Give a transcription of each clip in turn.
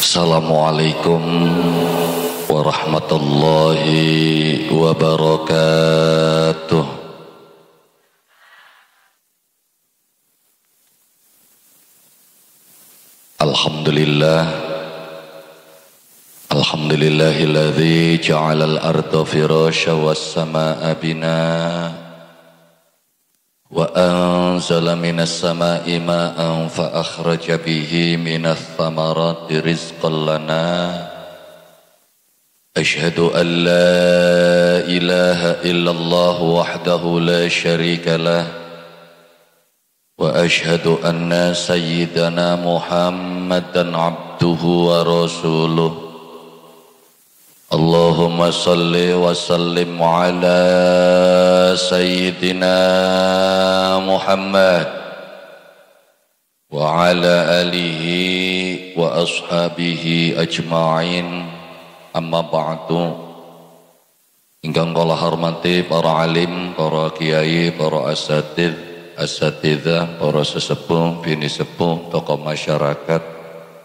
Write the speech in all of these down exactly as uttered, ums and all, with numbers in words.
Assalamualaikum warahmatullahi wabarakatuh. Alhamdulillah, alhamdulillahilladzi ja'alal arda firasya was samaa'a binaa wa anzala minas samaa'i ma'an fa akhraja bihi minas thamarati rizqan lana. Asyhadu an la ilaha illallah wahdahu la syarika lah wa asyhadu anna sayyidana Muhammadan abduhu wa rasuluh. Allahumma salli wa sallim ala sayyidina Muhammad wa ala alihi wa ashabihi ajma'in. Amma ba'du. Ingkang kula hormati para alim, para kiai, para asatidz, asatidzah, para sesepuh, bini sepuh, tokoh masyarakat,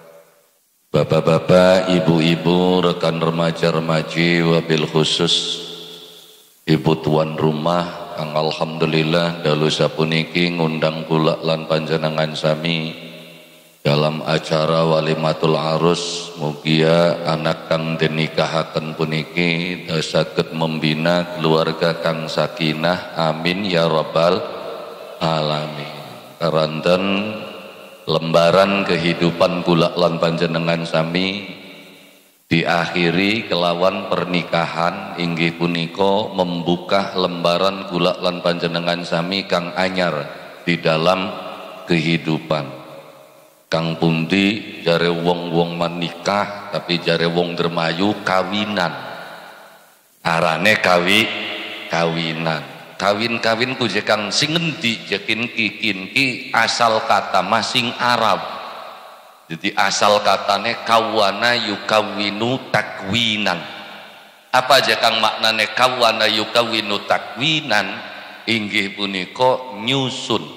bapak-bapak, ibu-ibu, rekan remaja-remaji, wabil khusus ibu tuan rumah kang alhamdulillah dalu sapuniki ngundang kula lan panjenengan sami dalam acara walimatul arus. Mugia anak kang denikahaken puniki saged membina keluarga kang sakinah, amin ya rabbal alamin. Karanten lembaran kehidupan kula lan panjenengan sami diakhiri kelawan pernikahan, inggih punika membuka lembaran kula lan panjenengan sami kang anyar di dalam kehidupan. Kang pundi jare wong-wong menikah tapi jare wong dermayu kawinan. Arane kawi kawinan. Kawin-kawin ku je kang sing ngendi jekin kikin ki asal kata masing Arab. Jadi asal katane kawana yukawinu takwinan. Apa aja kang maknane kawana yukawinu takwinan? Inggih punika nyusun.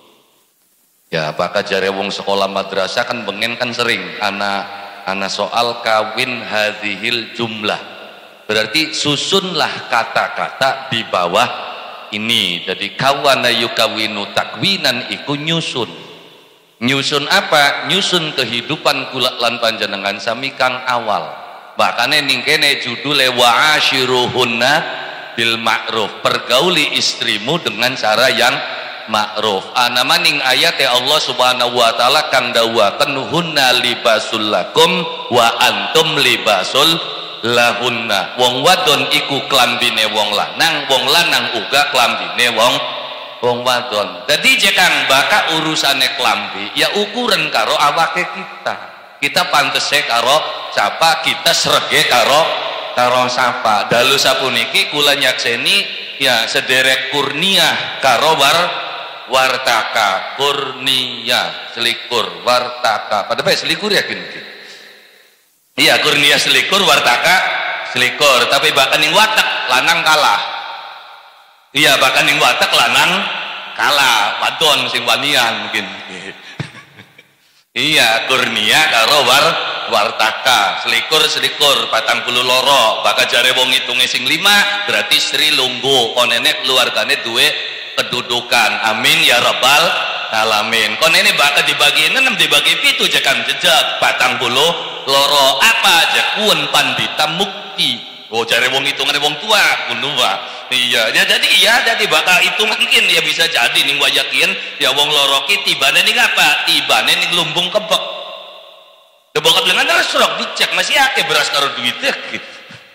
Ya, apakah jare wong sekolah madrasah kan bengen kan sering ana ana soal kawin hadhil jumlah. Berarti susunlah kata-kata di bawah ini. Jadi kawana yukawinu takwinan iku nyusun. Nyusun apa? Nyusun kehidupan kula lan panjenengan sami kang awal. Bahkan ning kene judule wa ashiruhunna bil ma'ruf. Pergauli istrimu dengan cara yang ma'ruf. Ana maning ayat ya Allah Subhanahu wa taala kang dawuhaken hunna libasul lakum wa antum libasul lahunna. Wong wadon iku klambine wong lanang, wong lanang uga klambine wong wong wadon. Dadi jekang baka urusane klambi ya ukuran karo awake kita. Kita pantese karo sapa, kita srege karo karo sapa. Dalu sapuniki kula nyakseni ya sederek kurniah karo war wartaka, kurnia selikur, wartaka pada baik selikur ya gini. Iya, kurnia selikur, wartaka selikur. Tapi bahkan yang watak lanang kalah. Iya, bahkan yang watak lanang kalah, wadon sing wanian mungkin. Iya, kurnia karo war wartaka, selikur selikur, patang puluh loro. Bakal jare wong ngitunge sing lima berarti Sri Lunggu. Konene keluargane duwe kedudukan, amin ya rabbal alamin. Kon ini bakal dibagi enam dibagi pitu jekan jejak patang puluh loro apa aja kuon pandita mukti. Oh cari wong hitungan wong tua kunua. Iya ya, jadi iya jadi bakal hitungan mungkin ya bisa jadi nih wayakin ya wong loro ki tibane nih apa tibane nih lumbung kebek kebek dengan terus serok dicek masih akeh beras karo duitnya gitu.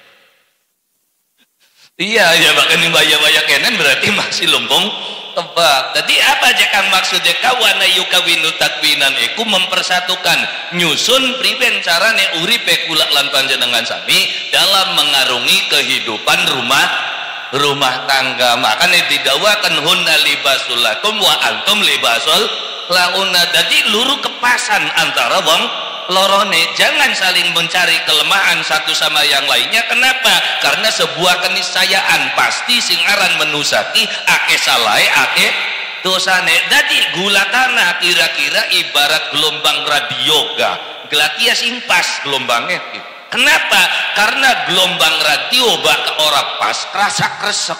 Iya, ya bahkan yang baya-baya kenen berarti masih lumbung tebak. Jadi apa aja kan maksudnya kawana yukawinu takwinan iku mempersatukan nyusun priben carane uripe kula lan panjenengan sami dalam mengarungi kehidupan rumah rumah tangga. Makanya didawakan hunna libasul lakum wa antum libasul launa. Jadi luru kepasan antara wong lorone, jangan saling mencari kelemahan satu sama yang lainnya. Kenapa? Karena sebuah keniscayaan pasti sing aran menusaki ake salai ake dosane. Dadi gula tanah kira-kira ibarat gelombang radio ga gelatia sing pas gelombangnya. Kenapa? Karena gelombang radio baka ora pas kerasak-kresek.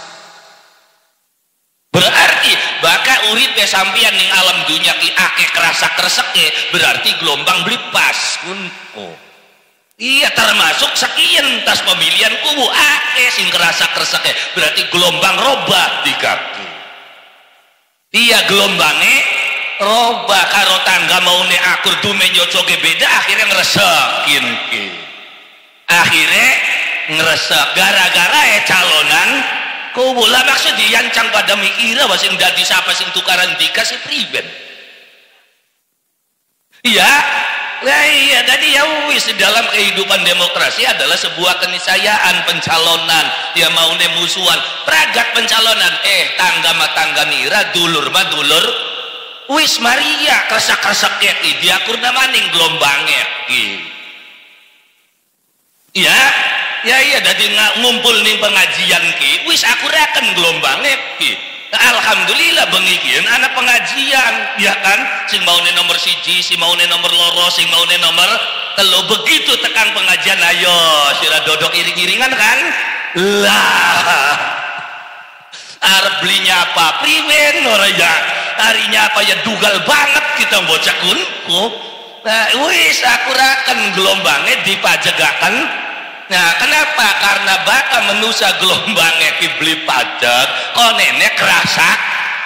Berarti baka uripe sampeyan ning alam dunia ki akeh kerasak-kreseke, berarti gelombang beli pas. Oh. Iya, termasuk sekian tas pemilihan kubu akeh sing kerasak-kreseke, berarti gelombang robah di kaki. Iya, gelombangnya robah karo tangga maune akur dume nyocoke beda, akhirnya ngresekin ki. Akhirnya ngresek gara-gara ya calonan kubu lah maksud diancang pada mikira wasing dadi siapa sing tukaran dikasih priben. Iya, lah iya tadi ya wis dalam kehidupan demokrasi adalah sebuah keniscayaan pencalonan ya mau musuhan pragat pencalonan eh tangga ma tangga nira dulur ma dulur wis Maria kersak-kersak ya dia kurna maning gelombangnya iya ya iya dadi ngumpul nih pengajian ki wis aku raken gelombangnya ki. Alhamdulillah bengikian anak pengajian ya kan sing maune nomor siji si maune nomor loro sing maune nomor telu begitu tekan pengajian ayo sira dodok iring-iringan kan lah arep belinya apa priwen ora ya harinya apa ya dugal banget kita bocah kunku nah wis aku raken gelombangnya dipajegaken. Nah kenapa? Karena baka menusa gelombangnya kibli pajak kok nenek kerasak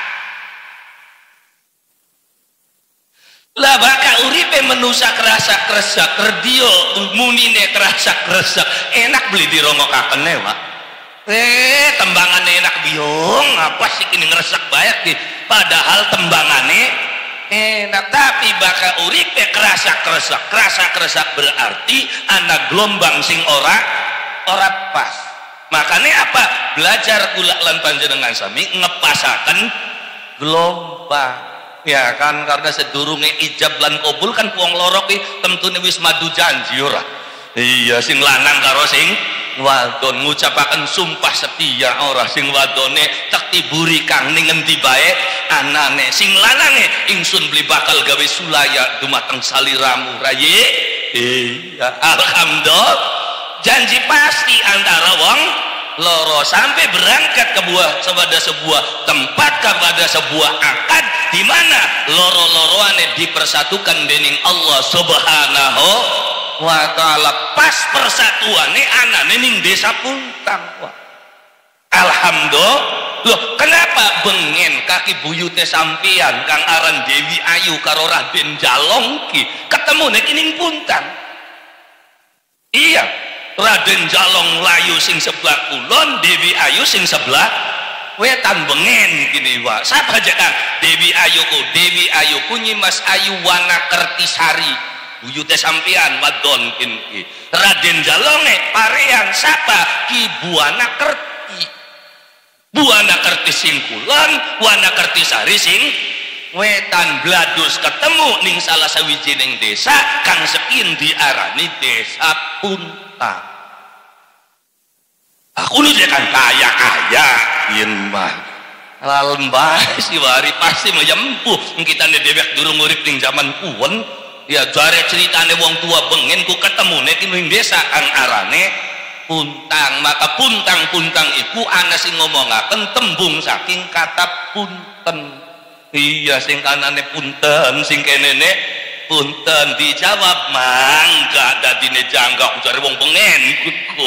lah baka uripe menusa kerasak kerasak radio munine kerasak kerasak enak beli dirongokaken Pak eh tembangannya enak biung apa sih ini ngeresak banyak nih padahal tembangannya enak tapi baka uripe kerasak kerasak kerasak kerasak berarti anak gelombang sing ora ora pas makanya apa belajar kula lan panjenengan sami ngepasaken gelombang ya kan karena sedurunge ijab lan kabul kan wong loro ki temtune wis madu janji ora iya sing lanang karo sing wadon ngucapaken sumpah setia ora sing wadone tak tiburi kang ning endi bae anane sing lanange ingsun beli bakal gawe sulaya dumateng saliramu raye iya alhamdulillah janji pasti antara wong loro sampai berangkat ke buah kepada sebuah tempat kepada sebuah akad di mana loro-loroane dipersatukan dening Allah Subhanahu wa ta'ala pas persatuannya anane ning desa Puntang wah alhamdulillah loh kenapa bengen kaki buyute sampean kang aran Dewi Ayu karo Raden Jalongki ketemu nek ning Puntang iya Raden Jalong layu sing sebelah kulon Dewi Ayu sing sebelah wetan bengen gini wah siapa aja kang Dewi Ayuku Dewi Ayuku Nyimas Ayu Wana Kertisari buyute sampean wadon kinki Raden Jalonge parean sapa Ki Buana Kerti Buana Kerti sing kulon Wana Kertisari sing wetan bladus ketemu ning salah sawijining desa kang sekin diarani desa Puntang aku nu kan kaya-kaya yen mah lalembah si wari pasti menyempuh kita dewek durung urip ning zaman kuwen ya jare ceritane wong tua bengen ku ketemu nek ning desa kang arane Puntang maka puntang-puntang iku ana sing ngomongaken tembung saking kata punten iya sing kanane punten sing kenene punten dijawab mangga dadine jangga jare wong bengen ikutku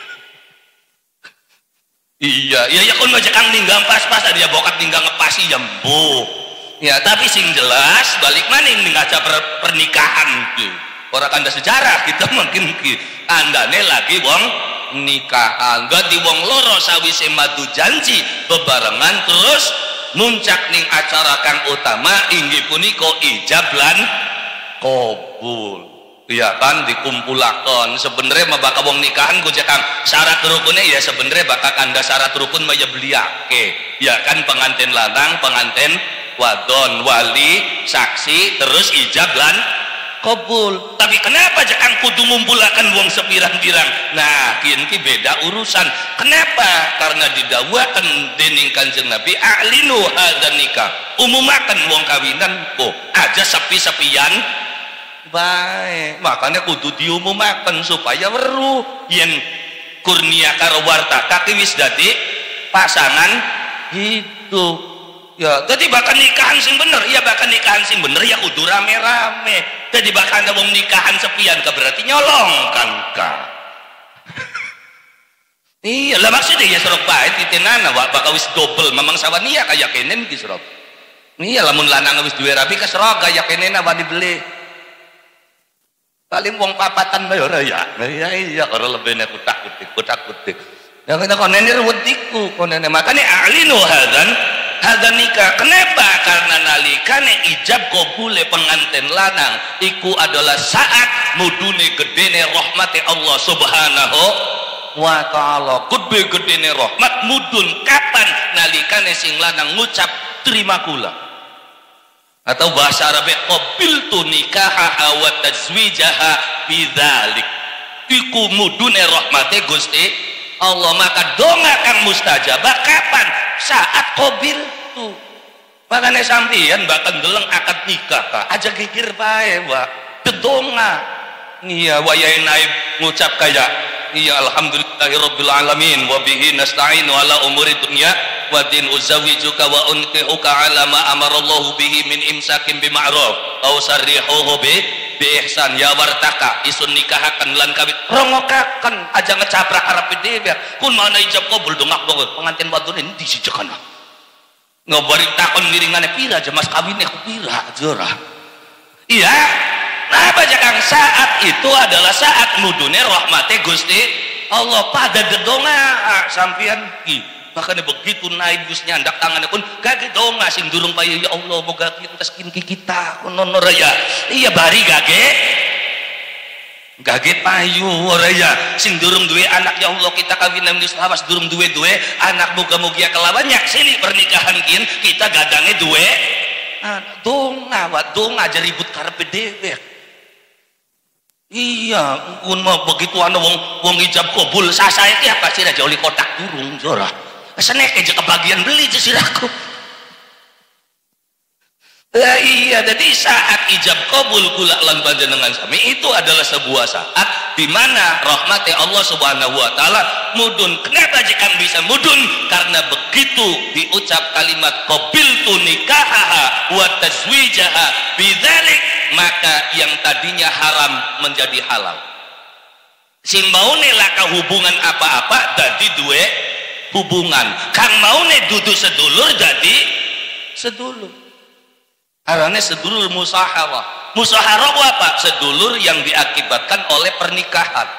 iya iya ya kon aja kang ninggang pas-pas dia bokat ninggang ngepasi ya mbuh ya tapi sing jelas balik maning ning aja per, pernikahan ki ora kanda sejarah kita mungkin ki andane lagi wong nikahan ganti wong loro sawise madu janji bebarengan terus muncak ning acara kang utama inggih punika ijab lan kabul iya kan dikumpulaken sebenarnya mah bakal wong nikahan ku kang syarat rukunnya ya sebenarnya bakal kanda syarat rukun mah ya beliake ya kan pengantin lanang pengantin wadon wali saksi terus ijab lan kabul tapi kenapa jangan kudu ngumpulakan wong sepirang-pirang nah kian ki beda urusan kenapa karena didawuaken dening Kanjeng Nabi a'linu hadzal nikah umumaken wong kawinan kok aja sepi-sepian baik makanya kudu diumumaken supaya weruh yen kurnia karo wartaka ki wis dadi pasangan hidup ya jadi bakal nikahan sing bener ya bakal nikahan sing bener ya kudu rame-rame jadi bakal ada wong nikahan sepian ka berarti nyolong kan ka iya lah maksudnya ya serok bae titenana wak bakal wis double memang sawania kaya kenen ki serok iya lamun lanang wis duwe rabi ka serok kaya kenen wani beli paling wong papatan bae ora ya iya iya karo lebene kutak-kutik kutak-kutik ya kena konene ruwetiku konene makane alinu hadan hadan nikah kenapa karena nalikane ijab kabule pengantin lanang iku adalah saat mudune gedene rahmati Allah subhanahu wa ta'ala gede gedene rahmat mudun kapan nalikane sing lanang ngucap terima kula atau bahasa Arab qabiltu nikaha wa tazwijaha bidzalik iku mudune rahmate Gusti Allah maka donga kang mustajabah kapan saat qabiltu makanya sampeyan bakal ndeleng akad nikah ka aja gigir bae wa dedonga iya wayahe naib ngucap kaya iya alhamdulillahirabbil alamin wa bihi nasta'inu ala umuri dunya wa din uzawijuka wa unkihuka ala ma amarallahu bihi min imsakin bima'ruf aw sarrihuhu bi bi ihsan ya wartaka isun nikahaken lan kawit rongokaken aja ngecaprak arep dhewe kun mana ijab kabul dongak banget pengantin wadone endi sijekana ngobari takon miringane pira aja mas kawine ku pira aja iya nah apa kang saat itu adalah saat mudune rahmate Gusti Allah pada dedonga sampean ki makanya begitu naik Gus nyandak tangannya pun gage donga sing durung payu ya Allah moga entas kin kita kono raya iya bari gage gage payu raya sing durung duwe anak ya Allah kita kawinan wis lawas durung duwe-duwe anak muga-mugia kelawannya sini pernikahan kin kita gadange duwe donga wa donga aja ribut karepe dhewe iya kun mau begitu ana wong wong ijab kabul sasae ki apa sih aja oli kotak durung ora senek aja kebagian beli siraku ya iya jadi saat ijab kabul kula lan panjenengan sami itu adalah sebuah saat di mana rahmati Allah subhanahu wa ta'ala mudun kenapa jika bisa mudun karena begitu diucap kalimat qabiltu nikahaha wa tazwijaha bidzalik maka yang tadinya haram menjadi halal sing maune laka hubungan apa-apa dadi duwe hubungan kang maune dudu sedulur jadi sedulur arane sedulur musaharah musaharah apa? Sedulur yang diakibatkan oleh pernikahan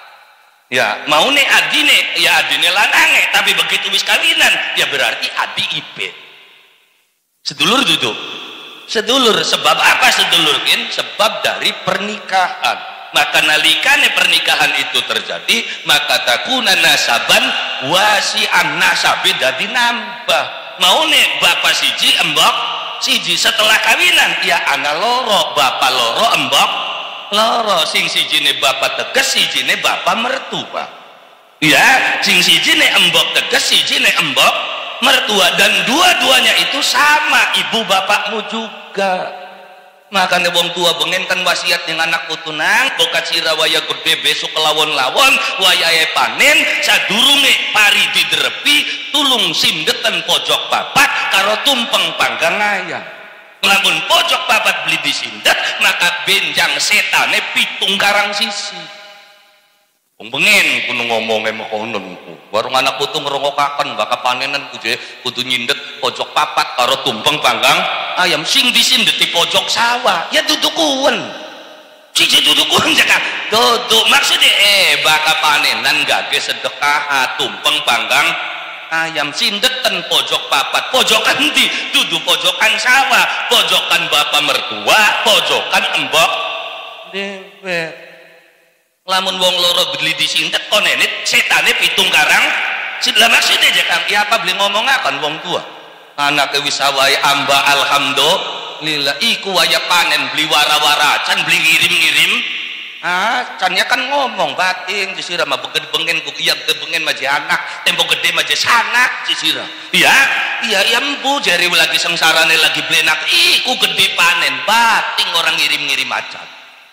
ya maune adine ya adine lanange tapi begitu wis kawinan ya berarti adi ipe sedulur duduk sedulur sebab apa sedulur kin sebab dari pernikahan maka nalikane pernikahan itu terjadi maka takuna nasaban wasi'an nasabe dadi nambah maune bapak siji embok siji setelah kawinan ya ana loro bapak loro embok loro sing sijine bapak teges sijine bapak mertua ya sing sijine embok teges sijine embok mertua dan dua-duanya itu sama ibu bapakmu juga makanya wong tua bengen kan wasiat dengan anak putunang bokat sira waya gede besok lawon-lawon wayahe panen sadurunge pari diderepi tulung sindeten pojok papat karo tumpeng panggang ayam lamun pojok papat beli disindet maka benjang setane pitung karang sisi wong bengen kudu ngomong emang konon warung anak putung ngerongokaken bakal panenan kuje kudu nyindet pojok papat karo tumpeng panggang ayam sing disindeti pojok sawah ya dudukuan cici dudukuan jangan duduk maksudnya eh bakal panenan gage sedekah tumpeng panggang ayam sindeten pojok papat pojokan di dudu pojokan sawah pojokan bapak mertua pojokan embok dewe lamun wong loro beli disindet konene setane pitung karang sidlah maksudnya jangan ya apa beli ngomongakan wong tua anak wisawai amba alhamdulillah iku waya panen beli wara-wara can beli ngirim-ngirim ah cannya kan ngomong batin cisira mah beged bengen ku iya bengen maje anak tempo gede maje sanak cisira iya iya iya empu jari lagi sengsarane lagi blenak iku gede panen bating orang ngirim-ngirim acan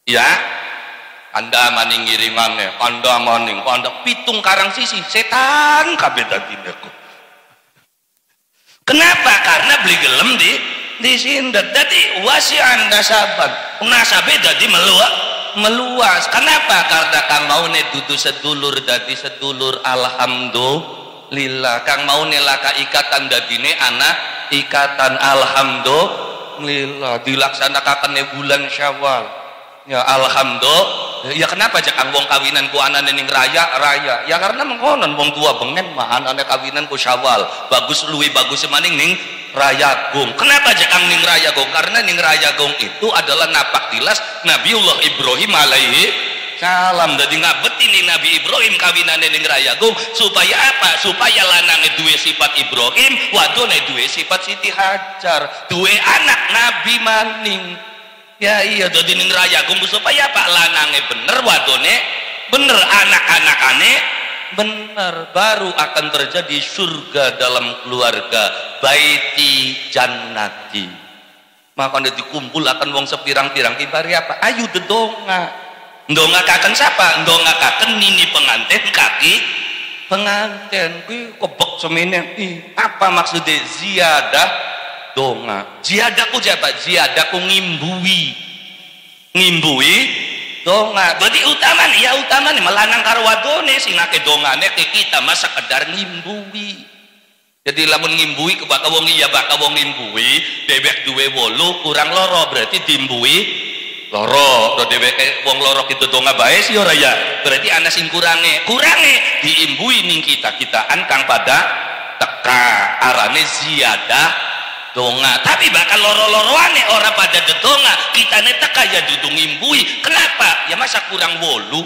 ya Anda maning ngirimane Anda maning Anda pitung karang sisi setan kabeh dadine kok. Kenapa? Karena beli gelem di di sindet. Jadi wasian nasaban nasabe dadi meluas meluas. Kenapa? Karena kang mau ne dudu sedulur dadi sedulur. Alhamdulillah kang mau ne laka ikatan dadine anak ikatan. Alhamdulillah dilaksanakan bulan Syawal ya. Alhamdulillah ya. Kenapa aja kang wong kawinan ku anane ning raya raya ya karena mengkonon wong tua bengen mah anane kawinan ku Syawal bagus luwi bagus maning ning Rayagung. Kenapa aja kang ning Rayagung? Karena ning Rayagung itu adalah napak tilas Nabiullah Ibrahim alaihi salam. Jadi ngabet ini Nabi Ibrahim kawinane ning Rayagung supaya apa? Supaya lanange duwe sifat Ibrahim, wadone duwe sifat Siti Hajar, duwe anak Nabi maning. Ya iya dadi ning Rayagung supaya apa? Lanange bener, wadone bener, anak-anakane bener, baru akan terjadi surga dalam keluarga. Baiti jannati. Maka anda dikumpul akan wong sepirang-pirang ibari apa? Ayu dedonga. Ndongakaken siapa? Ndongakaken nini pengantin kaki pengantin. Kuwi kebek semene. Apa maksudnya ziyadah donga? Ziyadah ku siapa? Ziyadah ku ngimbui. Ngimbui donga. Jadi utama nih, ya utama nih melanang karo wadone sing ngake dongane ke kita masa sekedar ngimbui. Jadi lamun ngimbui ke baka wong iya baka wong ngimbui bebek duwe wolu kurang loro berarti dimbui loro. Do dewek wong loro kitu donga bae sih ora ya. Berarti ana sing kurange. Kurange diimbui ning kita-kitaan kang pada teka arane ziyadah donga. Tapi bakal loro-loroane ora pada dedonga. Kitane teka ya dudu ngimbui. Kenapa? Ya masa kurang wolu.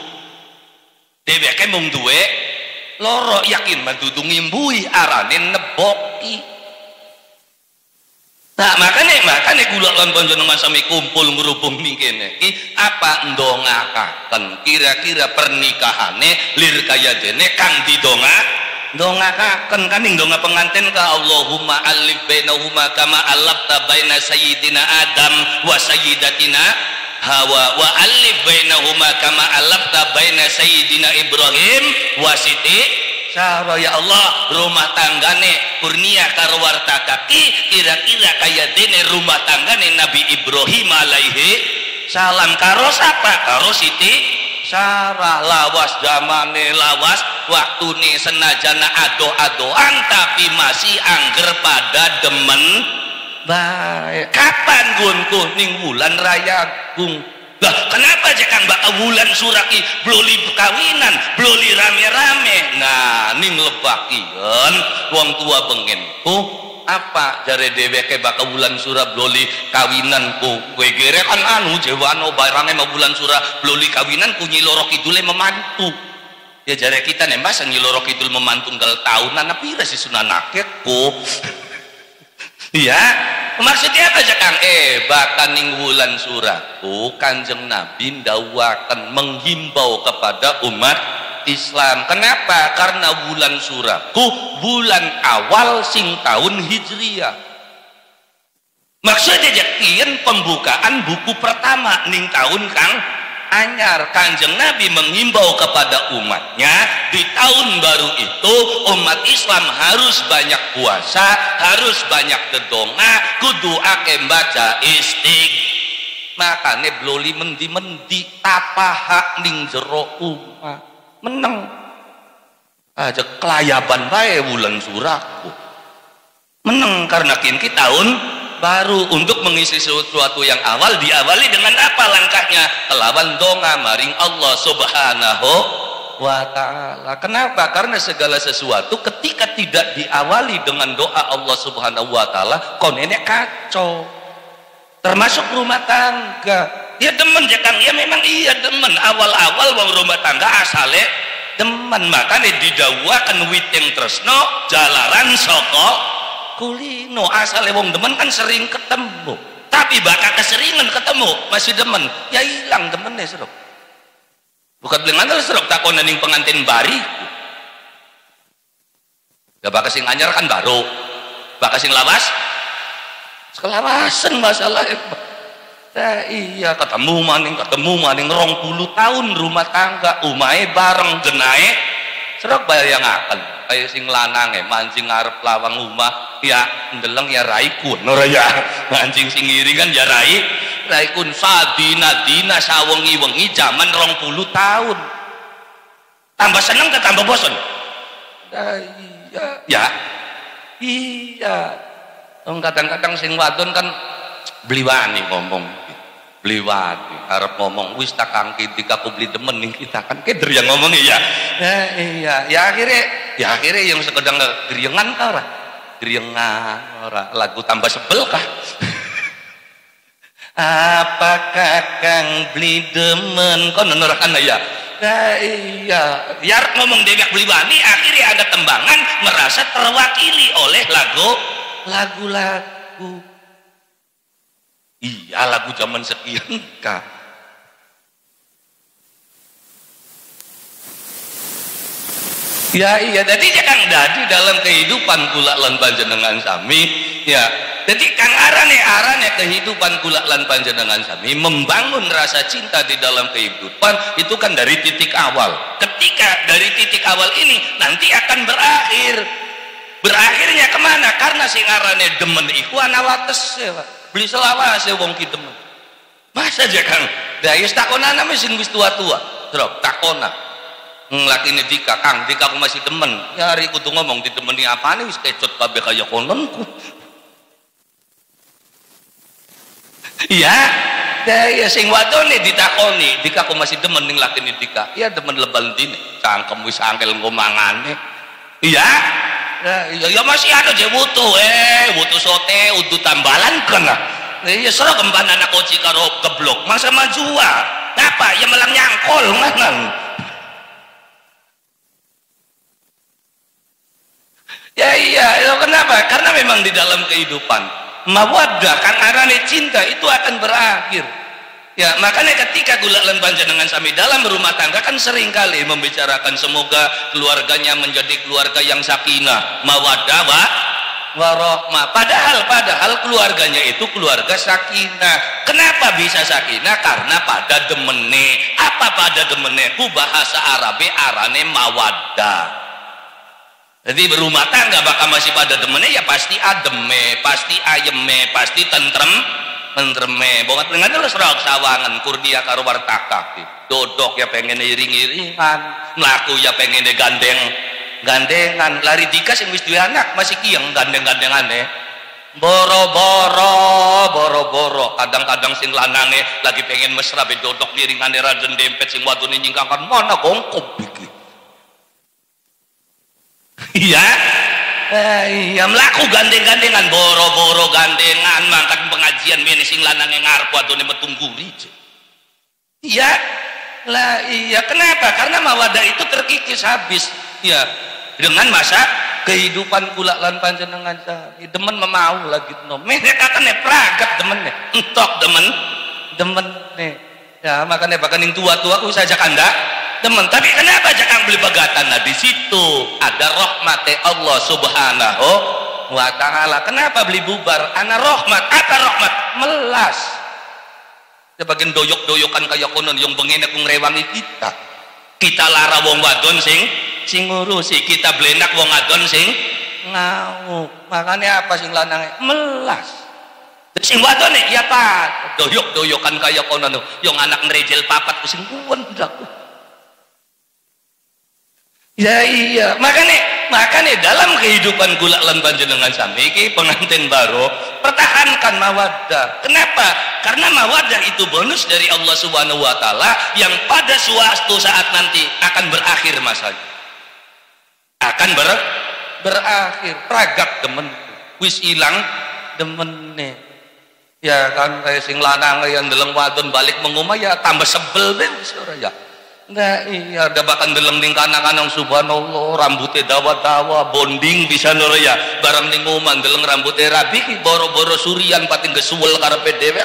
Deweke mung duwe loro yakin mantudu ngimbui arane neboki. Nah makanya makanya gula lan panjenengan sami kumpul ngrubung ning kene iki apa ndongakaken kira-kira pernikahane lir kaya dene kang didonga ndongakaken kan ning donga pengantin ka Allahumma alif bainahuma kama alafta baina sayyidina Adam wa sayyidatina Hawa wa alif bainahuma kama alafta baina sayyidina Ibrahim wa Siti Sarah. Ya Allah rumah tanggane kurnia karo warta kaki kira-kira kaya dene rumah tanggane Nabi Ibrahim alaihi salam karo sapa? Karo Siti Sarah. Lawas zamane lawas waktune senajana ado-adoan tapi masih angger pada demen baik. Kapan gunku ning wulan Rayagung? Lah kenapa aja kang bakal wulan suraki bloli kawinan bloli rame-rame. Nah ning lebakieun wong tua bengenku apa jare dheweke bakal wulan sura bloli kawinanku kowe gere kan anu jewano barange mau bulan sura bloli kawinanku nyiloro kidule memantu. Ya jare kita nembas nyiloro kidul memantu gal tahunan pira si sunanaketku. Iya, maksudnya apa aja kang? Eh, bahkan ning wulan suraku Kanjeng Nabi ndawuhaken menghimbau kepada umat Islam. Kenapa? Karena bulan suraku bulan awal sing tahun Hijriah. Maksudnya jakian pembukaan buku pertama ning tahun kang anyar. Kanjeng Nabi menghimbau kepada umatnya di tahun baru itu umat Islam harus banyak puasa, harus banyak dedonga, kudu ake baca istig. Makane bloli mendi-mendi tapaha ning jero umat meneng aja kelayaban bae wulan suraku meneng karena kinki tahun baru untuk mengisi sesuatu yang awal diawali dengan apa langkahnya? Kelawan donga maring Allah subhanahu wa ta'ala. Kenapa? Karena segala sesuatu ketika tidak diawali dengan doa Allah subhanahu wa ta'ala konene kacau, termasuk rumah tangga. Ya demen ya kang, ya memang iya demen awal-awal wong rumah tangga asale demen. Makanya didawuhaken witing tresno jalaran saka kulino. Asale wong demen kan sering ketemu, tapi bakal keseringan ketemu masih demen ya hilang demennya serok. Bukan dengan serok takon ning pengantin bari ya bakal sing anyar kan baru bakal sing lawas sekelawasan masalah Nah, iya ketemu maning ketemu maning rong puluh tahun rumah tangga umahe bareng genahe serok bayangaken kaya sing lanange mancing ngarep lawang omah ya ndeleng ya raikun ora ya mancing sing ngiringan ya rai raikun sadina dina sawengi-wengi jaman rong puluh tahun tambah seneng ke tambah bosen. Nah, iya ya iya kadang-kadang sing wadon kan bliwani ngomong bliwani harap ngomong wis tak kangki ketika aku beli demen nih kita kan keder yang ngomongnya ya nah, iya ya akhirnya ya akhirnya yang sekedang geriengan kah ora geriengan ora lagu tambah sebel kah apakah kang beli demen kok nonораkan ya nah, iya ya ngomong dewek bliwani akhirnya ada tembangan merasa terwakili oleh lagu lagu-lagu. Iya lagu zaman sekian kak. Ya iya, jadi jangan dadi dalam kehidupan kula lan panjenengan sami. Ya, jadi kang arane arane kehidupan kula lan panjenengan sami membangun rasa cinta di dalam kehidupan itu kan dari titik awal. Ketika dari titik awal ini nanti akan berakhir. Berakhirnya kemana? Karena sing arane demen iku ana watese, Pak. Beli selawase wong ki demen. Masa aja Kang? Lah ya takonana wis sing wis tua-tua. Drop takona. Nglakine dika Kang, dika aku masih demen. Ya hari kudu ngomong didemeni apane wis kecot kabeh kaya kononku. Iya. Lah ya sing wadone ditakoni, dika aku masih demen ning lakine dika. Ya demen lebal dine. Cangkem wis angel ngomangane. Iya. Ya, ya masih ada je butuh eh butuh sote utuh tambalan kena ya serah kemban anak koci karo geblok masa majua apa ya melang nyangkol mana ya iya itu kenapa karena memang di dalam kehidupan mawaddah kan arane cinta itu akan berakhir ya makanya ketika kula lan panjenengan sami dalam rumah tangga kan sering kali membicarakan semoga keluarganya menjadi keluarga yang sakinah mawaddah wa warahmah padahal padahal keluarganya itu keluarga sakinah. Kenapa bisa sakinah? Karena pada demene apa pada demene ku bahasa Arabe arane mawaddah. Jadi berumah tangga bakal masih pada demene ya pasti ademe pasti ayeme pasti tentrem mentreme bongat dengan terus rok sawangan kurdia karo wartaka dodok ya pengen iring-iringan melaku ya pengen gandeng gandengan lari dika sing wis duwe anak masih kiyeng gandeng-gandengane boro-boro boro-boro kadang-kadang sing lanange lagi pengen mesra be dodok iringane raden dempet sing wadone nyingkangkan mana gongkop iki iya Eh, iya melaku gandeng-gandengan boro-boro gandengan mangkat pengajian mene sing lanange ngarep wadone metungguri iya lah iya kenapa karena mawadah itu terkikis habis ya dengan masa kehidupan kula lan panjenengan sami demen memau lagi no mene katane pragat demene entok demen demen nih ya makanya bahkan yang tua-tua ku saja kanda teman tapi kenapa jangan beli bagatan nah di situ ada rahmati Allah subhanahu wa ta'ala kenapa beli bubar ana rahmat apa rahmat melas sebagian doyok-doyokan kayak konon yang bengene ku ngrewangi kita kita lara wong wadon sing sing ngurusi kita blenak wong wadon sing ngau makanya apa sing lanang melas sing wadone ya Pak doyok-doyokan kayak konon yang anak nrejel papat ku sing kuwen ndaku ya iya makanya makanya dalam kehidupan kula lan panjenengan sami iki pengantin baru pertahankan mawaddah. Kenapa? Karena mawaddah itu bonus dari Allah Subhanahu wa taala yang pada suatu saat nanti akan berakhir masanya akan ber berakhir ragak demen wis ilang demene ya kan kayak sing lanang yang deleng wadon balik mengumah ya tambah sebel deh ora ya. Nah iya ada bahkan deleng ning kanang-kanang subhanallah rambutnya dawa-dawa bonding bisa nora ya barang ning oman deleng rambutnya rapi boro-boro surian pati gesuwel karepe dhewek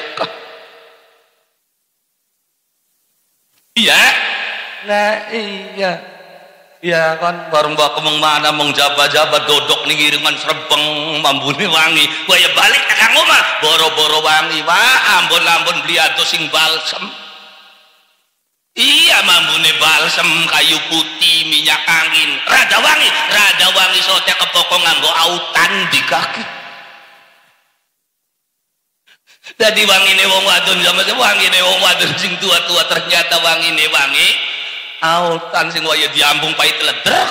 iya nah iya Ya kan bareng bawa kemeng mana mong jaba-jaba dodok nih kiriman serebeng mambune wangi waya balik ke kang omah boro-boro wangi wah ambon-ambon beli ado sing balsem iya mambune balsem kayu putih minyak angin rada wangi rada wangi sote kepokong nganggo autan di kaki jadi wangi ne wong wadon zaman wangi ne wong wadon sing tua-tua ternyata wangi ne wangi autan sing waya diambung pahit ledrek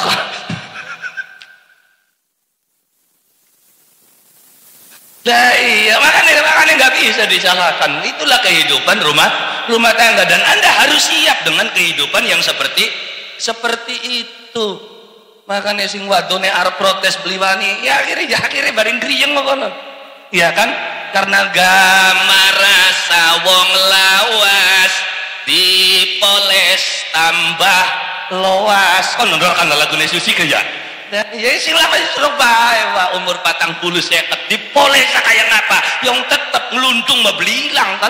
nah iya makanya makanya nggak bisa disalahkan itulah kehidupan rumah rumah tangga dan Anda harus siap dengan kehidupan yang seperti seperti itu makanya sing wadone arep protes beli wani ya akhirnya ya akhirnya baring griyeng ngono ya kan karena gamar rasa wong lawas dipoles tambah loas kan nonton lagu Susi kan ya ya silah masih suruh bae wah umur patang puluh seket dipoles kayak ngapa yang tetap ngeluntung mah belilang kan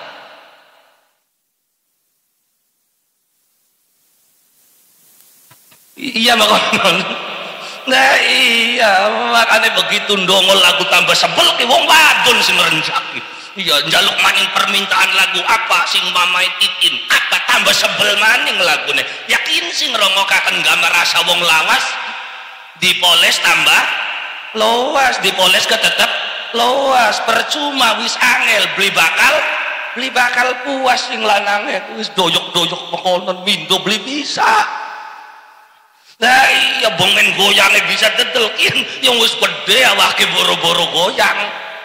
iya makanya nah iya makanya begitu ndongol lagu tambah sebel ke wong wadon sing renjak iya njaluk maning permintaan lagu apa sing mamai titin apa tambah sebel maning lagune yakin sing ngerongokaken gambar rasa wong lawas dipoles tambah loas dipoles ke tetep loas percuma wis angel beli bakal beli bakal puas sing lanange wis doyok-doyok pekonon windo beli bisa nah iya bongen goyange bisa dedel kin yang wis gede awake boro-boro goyang.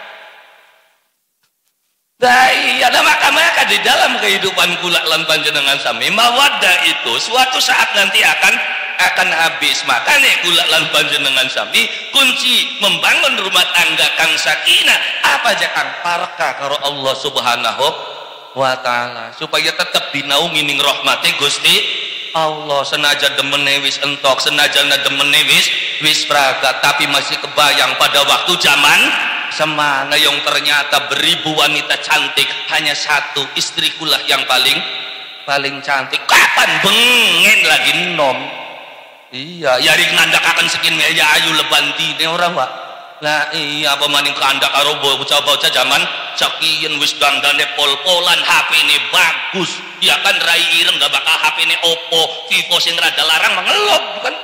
Nah iya, nah maka maka di dalam kehidupan kula lan panjenengan sami mawaddah itu suatu saat nanti akan akan habis. Makanya kula lan panjenengan sami kunci membangun rumah tangga kang sakinah apa aja kang parka karo Allah Subhanahu wa taala supaya tetap dinaungi ning rahmate Gusti Allah senajan demene wis entok senajan demene wis wis praga tapi masih kebayang pada waktu zaman semana yang ternyata beribu wanita cantik hanya satu istrikulah yang paling paling cantik kapan bengen lagi nom iya yari ngandak akan sekin meja ayu lebantine orang pak lah iya apa maning kandak karo bocah-bocah zaman cakian wis dandane pol-polan H P ini bagus ya kan rai ireng gak bakal H P ini Oppo Vivo sing rada larang mengelob kan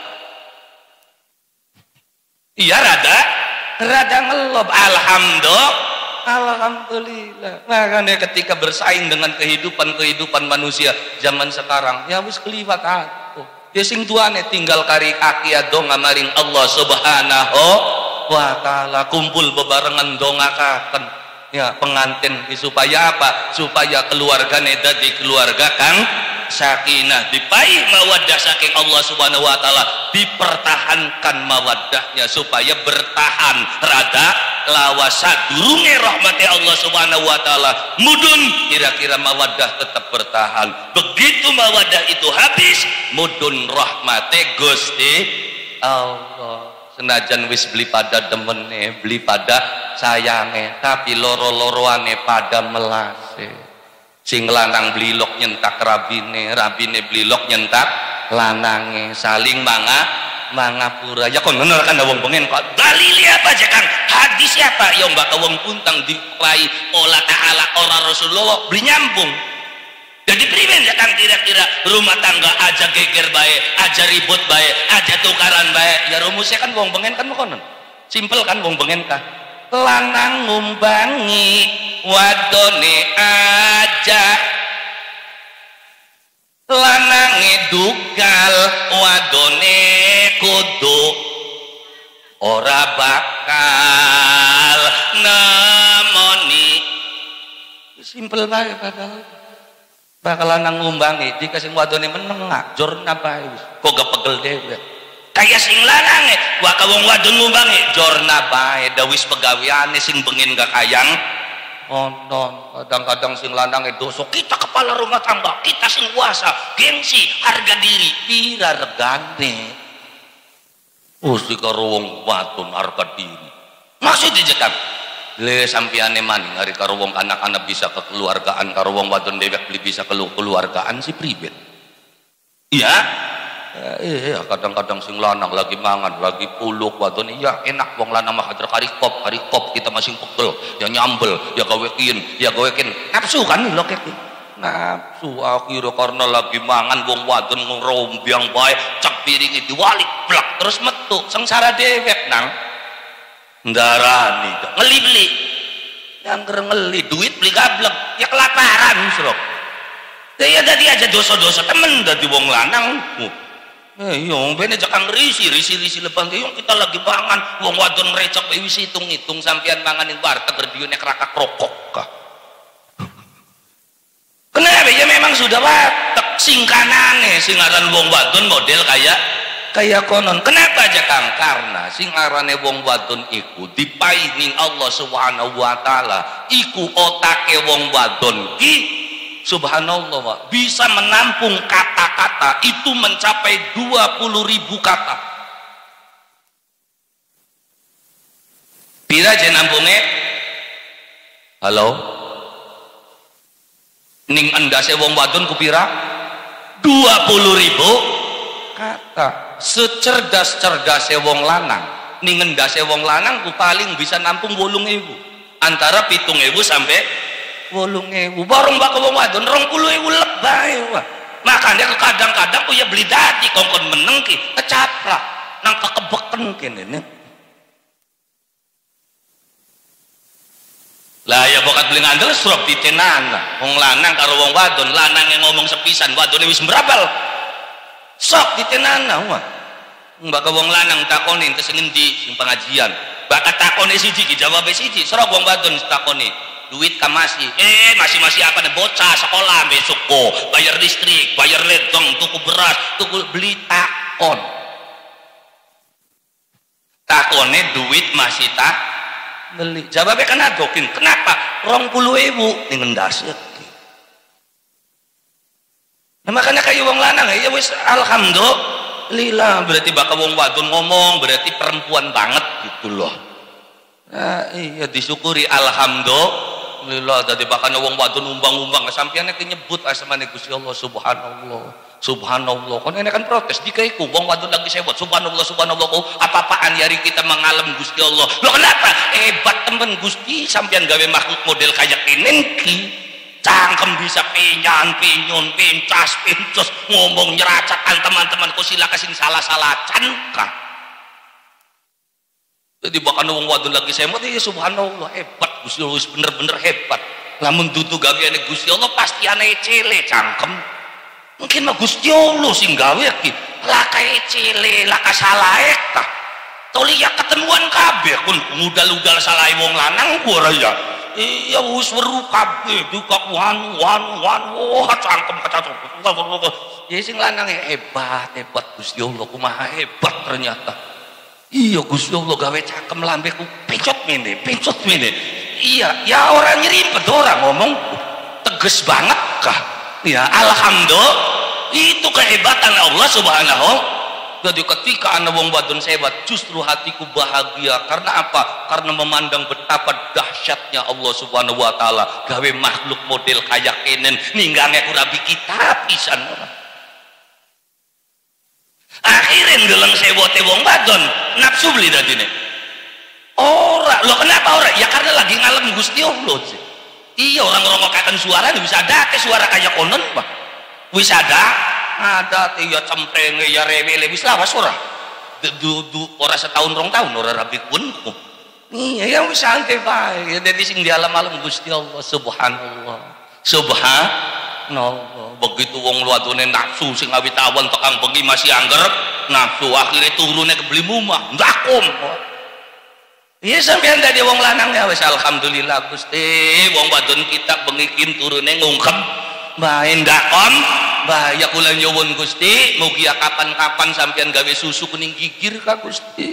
iya rada rada ngelob alhamdulillah alhamdulillah makanya ketika bersaing dengan kehidupan-kehidupan manusia zaman sekarang ya wis keliwat aku ya sing tuane tinggal kari kaki ado ngamaring Allah Subhanahu wa taala kumpul bebarengan dongakaken ya pengantin supaya apa supaya keluargane dadi keluarga kang sakinah dipaih mawaddah saking Allah Subhanahu wa taala dipertahankan mawaddahnya supaya bertahan rada lawasa durunge rahmati Allah Subhanahu wa taala mudun kira-kira mawaddah tetap bertahan begitu mawaddah itu habis mudun rahmati Gusti Allah senajan wis beli pada demene beli pada sayange tapi loro-loroane pada melase sing lanang blilok nyentak rabine rabine blilok nyentak lanange saling manga mangapura ya kon bener kan wong pengen kok dalil apa aja Kang hadis siapa ya mbak wong puntang dipai Allah taala ora Rasulullah beli nyambung jadi priben ya Kang kira-kira rumah tangga aja geger baik aja ribut baik aja tukaran baik ya rumusnya kan wong pengen kan konon simpel kan wong pengen kah lanang ngumbangi wadone aja lanange dugal wadone kudu ora bakal nemoni simpel bae padahal bakal lanang ngumbangi dikasih wadone meneng ngajor napa wis kok gak pegel dhewe kaya sing lanange wa ka wong wadon ngumbangi jorna bae da wis pegaweane sing bengen gak kayang ono kadang-kadang sing lanange dosa kita kepala rumah tangga kita sing kuasa gengsi harga diri pira regane mesti karo wong wadon harga diri maksud dijekap le sampiane maning hari karo wong anak-anak bisa kekeluargaan karo wong wadon dewek beli bisa kekeluargaan si pribet iya iya kadang-kadang sing lanang lagi mangan lagi puluk wadon iya enak wong lanang mah hadir karikop karikop kita masing pegel ya nyambel ya gawekin ya gawekin nafsu kan lho kek nafsu akhirnya karena lagi mangan wong wadon ngerombyang bae cek piringi diwalik blak terus metu sengsara dewek nang ndarani ngeli-beli yang ngeli duit beli gablek ya kelaparan srok ya dadi aja dosa-dosa temen dadi wong lanang eh yo bene jakang risi risi risi lepan yo kita lagi mangan wong wadon recok wis hitung-hitung sampean mangan ning warteg gerdiyo nek raka krokok kah kenapa ya memang sudah watek sing kanane sing aran wong wadon model kayak kayak konon kenapa aja Kang karena sing arane wong wadon iku dipaining Allah Subhanahu wa taala iku otake wong wadon ki subhanallah Pak, bisa menampung kata-kata itu mencapai dua puluh ribu kata pira aja nampungnya halo ning endase wong wadon kupira dua puluh ribu kata secerdas-cerdasnya wong lanang ning endase wong lanang ku paling bisa nampung wolung ewu antara pitung ewu sampai wolung ewu bareng bak wong wadon rong puluh ewu lebay wah makanya kadang-kadang ku ya beli dadi kongkon meneng ki kecaprak nang kekebeken kene lah ya bokat beli ngandel srop ditenana wong lanang karo wong wadon lanang yang ngomong sepisan wadone wis merabal sok ditenana wah mbak wong lanang takoni ente sing endi sing pengajian bakat takoni siji ki jawab siji srop wong wadon takoni duit ka masih eh masih-masih apa nih bocah sekolah besok kok bayar listrik bayar ledong tuku beras tuku beli takon takonnya duit masih tak beli jawabnya kan adokin kenapa rong puluh ewu ning ngendasnya nah makanya kayak wong lanang ya wis alhamdulillah berarti bakal wong wadon ngomong berarti perempuan banget gitu loh nah iya disyukuri alhamdulillah Alhamdulillah dadi bakal wong wadon umbang-umbang sampeyan nek nyebut asmane Gusti Allah subhanallah subhanallah kon ini kan protes dikaiku wong wadon lagi sewot subhanallah subhanallah kok apa-apaan yari kita mengalem Gusti Allah lo kenapa hebat temen Gusti sampeyan gawe makhluk model kayak ini ki cangkem bisa pinyan pinyun pincas pincus ngomong nyeracakan teman-temanku sila kasing salah-salah cangkah jadi bahkan wong wadon lagi semot ya subhanallah hebat Gusti Allah bener-bener hebat lamun dudu gaweane Gusti Allah pasti ane cele cangkem mungkin mah Gusti Allah sing gawe ki laka cele laka salah eta toli ya ketemuan kabeh kun ngudal-udal salah wong lanang ku ora ya iya wis weru kabeh duka wan wan wan wah cangkem kacau ya sing lanang hebat hebat Gusti Allah kumaha hebat ternyata iya Gusti Allah gawe cangkem lambeku picot mene picot mene iya ya orang nyeripet orang ngomong tegas banget kah ya alhamdulillah itu kehebatan Allah subhanahu jadi ketika anak wong wadon sebat justru hatiku bahagia karena apa karena memandang betapa dahsyatnya Allah subhanahu wa ta'ala gawe makhluk model kayak kenen ninggalnya kurabi kitab pisan akhirnya ngeleng sewote wong wadon nafsu beli tadi nih ora lo kenapa ora ya karena lagi ngalem Gusti Allah sih iya orang ngerongokakan suara bisa ada ke suara kayak konon pak bisa ada ada ya cemprenge ya rewele bisa lawas ora du ora setahun rong tahun ora rabi pun iya yang bisa santai pak ya jadi sing di alam-alam Gusti Allah subhanallah subhanallah begitu wong wadone nafsu sing awit awan tekang bengi masih angger nafsu akhirnya turunnya ke beli mumah ndakum iya sampean tadi wong lanang ya wis alhamdulillah Gusti wong wadon kita bengikin turunnya ngungkem main ndakom bahaya kula nyuwun Gusti mugi kapan-kapan sampean gawe susu kuning gigir ka Gusti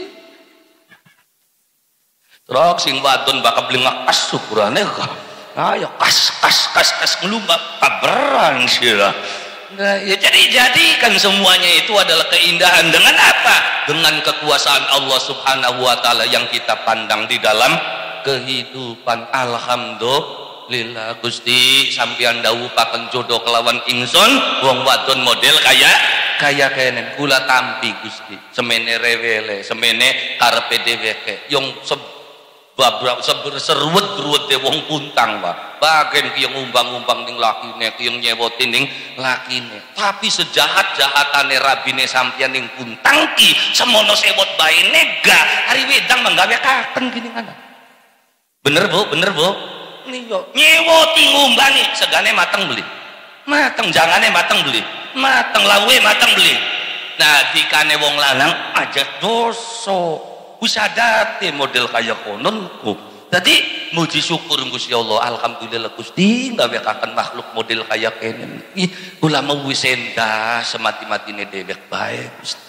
trok sing wadon bakal beli ngakas syukurane ka ayo kas kas kas kas ngelumbak kaberan sila nah, ya jadi jadikan semuanya itu adalah keindahan dengan apa dengan kekuasaan Allah subhanahu wa ta'ala yang kita pandang di dalam kehidupan alhamdulillah Gusti sampeyan dawuh paken jodoh kelawan ingsun wong wadon model kayak kaya kenen kula tampi Gusti semene rewele semene karepe dheweke yang sebab seruwet-ruwet de wong puntang Pak bagen ki yang umbang-umbang ning lakine ki yang nyewoti ning lakine tapi sejahat-jahatane rabine sampeyan ning puntang ki semono sewot bae nega hari wedang menggawe kaken gini kan bener Bu bener Bu niyo nyewoti ngumbangi segane mateng beli mateng jangane mateng beli mateng lawe mateng beli nah dikane wong lanang aja dosa bisa date model kaya konon ku tadi muji syukur Gusti Allah alhamdulillah Gusti gawe kaken makhluk model kaya kenen ih ulama wis endah semati-matine dewek bae Gusti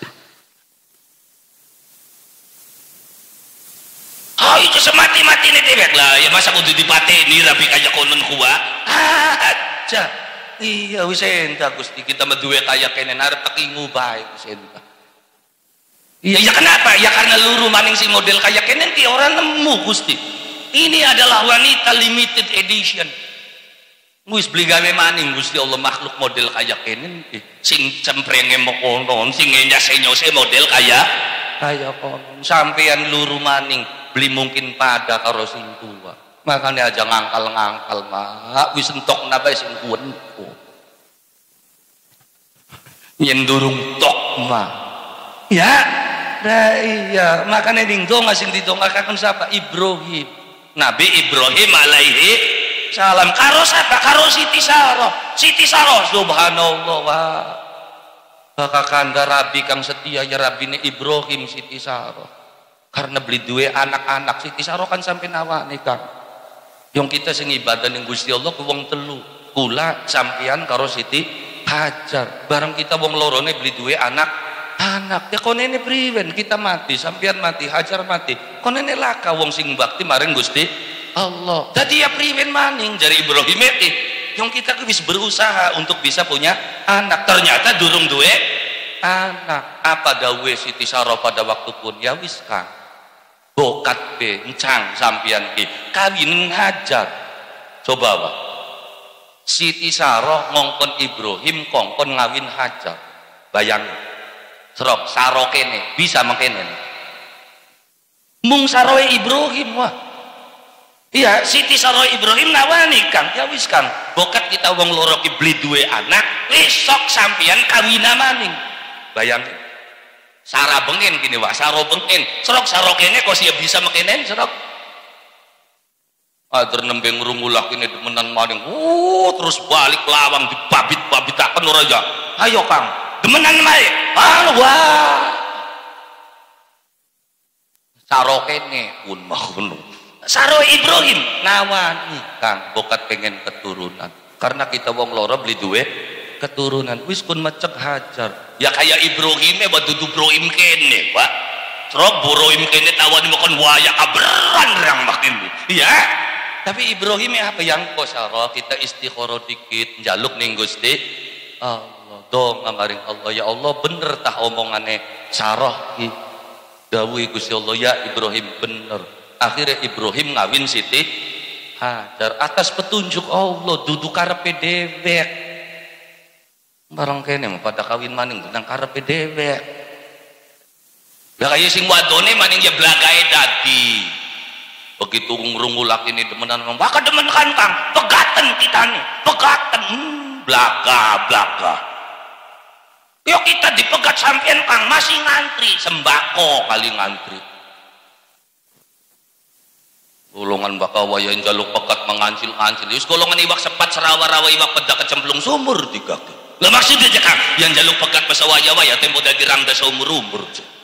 oh itu semati-matine dewek lah ya masa kudu dipateni rabi kaya konon kuwa aja iya wis endah Gusti kita menduwe kaya kenen arep tekingu bae wis endah iya ya kenapa ya karena luru maning si model kaya kenen ki orang nemu Gusti ini adalah wanita limited edition wis beli gawe maning Gusti Allah makhluk model kaya kenen ki sing cemprenge mokono sing nyase-nyose model kaya kaya konon sampean luru maning beli mungkin pada karo sing tua makanya aja ngangkal-ngangkal mak wis entok napa sing kuwenku yen durung tok mah ya nah iya makanya dingdo ngasing didongakakan siapa Ibrahim Nabi Ibrahim alaihi salam karo siapa karo Siti Saroh Siti Saroh subhanallah wah kakanda Rabi kang setia ya Rabine Ibrahim Siti Saroh karena beli dua anak-anak Siti Saroh kan sampai nawane kang yang kita sing ibadah ning Gusti Allah ku wong telu kula sampean karo Siti Hajar bareng kita wong lorone beli dua anak anak ya konene priwen kita mati sampean mati Hajar mati konene laka wong sing bakti maring Gusti Allah jadi ya priwen maning jari Ibrahim itu yang kita bisa berusaha untuk bisa punya anak ternyata durung duwe anak apa dawe Siti Saroh pada waktu pun ya wis kang bokat be encang sampean ki kawin Hajar coba Pak Siti Saroh ngongkon Ibrahim kongkon ngawin Hajar bayangin serok saro kene bisa mengkene mung saroe Ibrahim wah iya Siti Saroh Ibrahim nawani kang ya wis kang bokat kita wong loro ki beli duwe anak besok sampean kawina maning bayangin sara bengen gini wah saro bengen serok saro kene kok siap bisa mengkene serok atur nembe ngrungulak ini demenan maning uh terus balik lawang dibabit-babitaken ora ya ayo kang demenan mae ah wah saro kene pun mahun saro Ibrahim nawani kang bokat pengen keturunan karena kita wong loro beli duwe keturunan wis kun mecek Hajar ya kayak Ibrahim e dudu Ibrahim kene Pak serok Ibrahim kene tawani makan waya kabran rang makin iya tapi Ibrahim apa yang kok saro kita istikharah dikit njaluk ning Gusti Allah dong ngamaring Allah ya Allah bener tah omongane Saroh ki dawuh Gusti Allah ya Ibrahim bener akhirnya Ibrahim ngawin Siti Hajar atas petunjuk Allah dudu karepe dewek barang kene pada kawin maning nang karepe dewek lah kaya sing wadone maning ya blagae dadi begitu ngrungulak ini demenan maka demen kan kang pegaten kitane pegaten hmm, blaga blaga yuk kita dipegat sampean kang masih ngantri sembako kali ngantri golongan bakal wayain jaluk pekat mengancil-ancil yus golongan iwak sepat serawa-rawa iwak pedak kecemplung sumur tiga lah maksudnya aja kang yang jaluk pekat pesawaya-waya tempo dadi ramda seumur-umur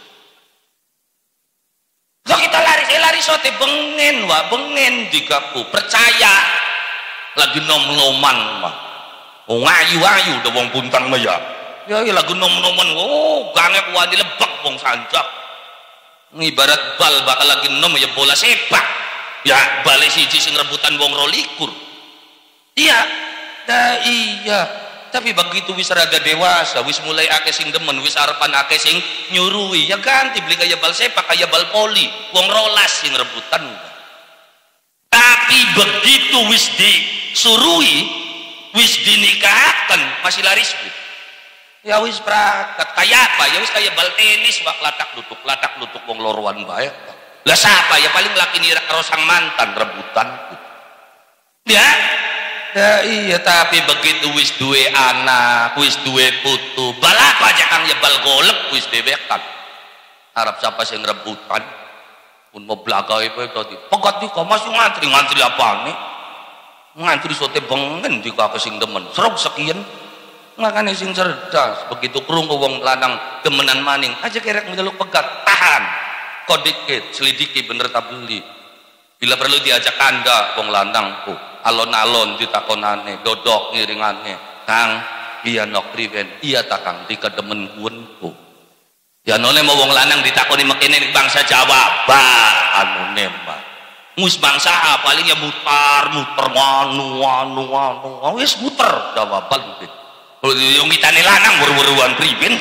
lah kita lari saya lari sote bengen wah bengen digaku percaya lagi nom-noman mah oh ngayu-ayu udah wong puntang mah ya ya lagu nom-noman oh gangep wadi lebak wong sanjak ngibarat bal bakal lagi nom ya bola sepak ya balik siji sing rebutan wong rolikur iya dah iya tapi begitu wis rada dewasa wis mulai akeh sing demen wis arepan akeh sing nyurui ya ganti beli kaya bal sepak kaya bal poli wong rolas sing rebutan tapi begitu wis disurui wis dinikahaken masih laris Ya wis prakat. Kayak apa? Ya wis kayak bal tenis wak latak lutuk latak lutuk wong loroan bae. Lah siapa ya paling laki nira karo sang mantan rebutan. Ya. Ya iya tapi begitu wis duwe anak, wis duwe putu, bal apa aja kang ya bal golek wis dewekan. Harap siapa sing rebutan. Pun mau belakang itu tadi. Pegat di kau masih ngantri ngantri apa nih? Ngantri sote bengen di kau sing demen. Serok sekian. Makanya sing cerdas. Begitu krungu wong lanang demenan maning. Aja kerek menjeluk pegat. Tahan. Kau dikit selidiki bener tak beli. Bila perlu diajak anda wong lanang ku. Alon-alon ditakonane, dodok ngiringane. Kang, iya nok priwen, iya takang dikedemen kuwenku. Ya none mau wong lanang ditakoni mekene bangsa Jawa, ba anu nembak. Mus bangsa apa paling ya mutar, muter anu anu anu. Wis muter jawaban iki. Kalau yo mitane lanang buru-buruan priwen.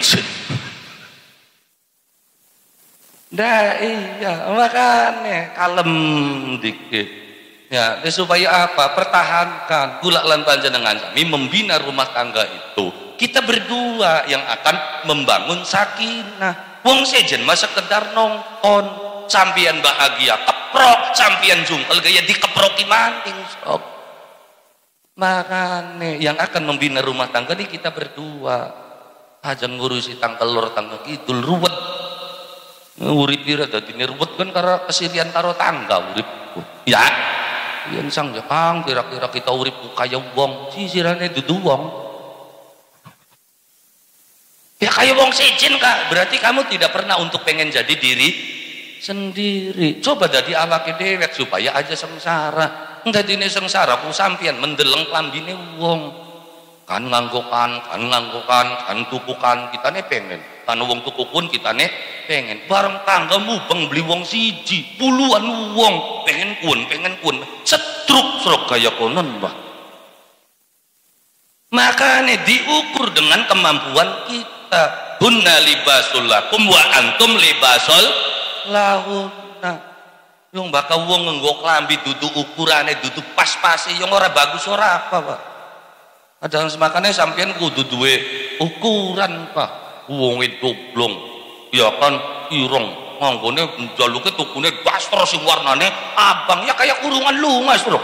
Dah iya, makane kalem dikit. Ya, supaya apa? Pertahankan kula lan panjenengan sami membina rumah tangga itu. Kita berdua yang akan membangun sakinah. Wong sejen mah sekedar nonton, sampian bahagia keprok, sampian jungkel gaya dikeproki maning sob. Makane yang akan membina rumah tangga ini kita berdua. Aja ngurusi tangkelor tangga kidul ruwet. Urip ira dadi ruwet kan karena kesirian karo tangga uripku. Ya. Yen sang ya Kang kira-kira kita urip kaya wong sisirane dudu wong. Ya kaya wong sejen Kak, berarti kamu tidak pernah untuk pengen jadi diri sendiri. Coba jadi awake dewek supaya aja sengsara. Dadine sengsara ku sampean mendeleng klambine wong. Kan nganggokan, kan nganggokan, kan tukukan kitane pengen. Kan wong tukukun kitane pengen. Bareng tangga mubeng beli wong siji, puluhan wong pengen kun, pengen kun. Setruk serok gaya konon bah. Makanya diukur dengan kemampuan kita. Hunna libasul lakum wa antum libasul lahunna. Yung baka wong nganggo klambi dudu ukurane dudu pas-pase yang ora bagus ora apa, Pak. Ada semakane sampean kudu duwe ukuran, Pak. Wong itu blong. Ya kan ireng nganggone jaluke tukune bastro sing warnane abang ya kayak kurungan lungas, Bro.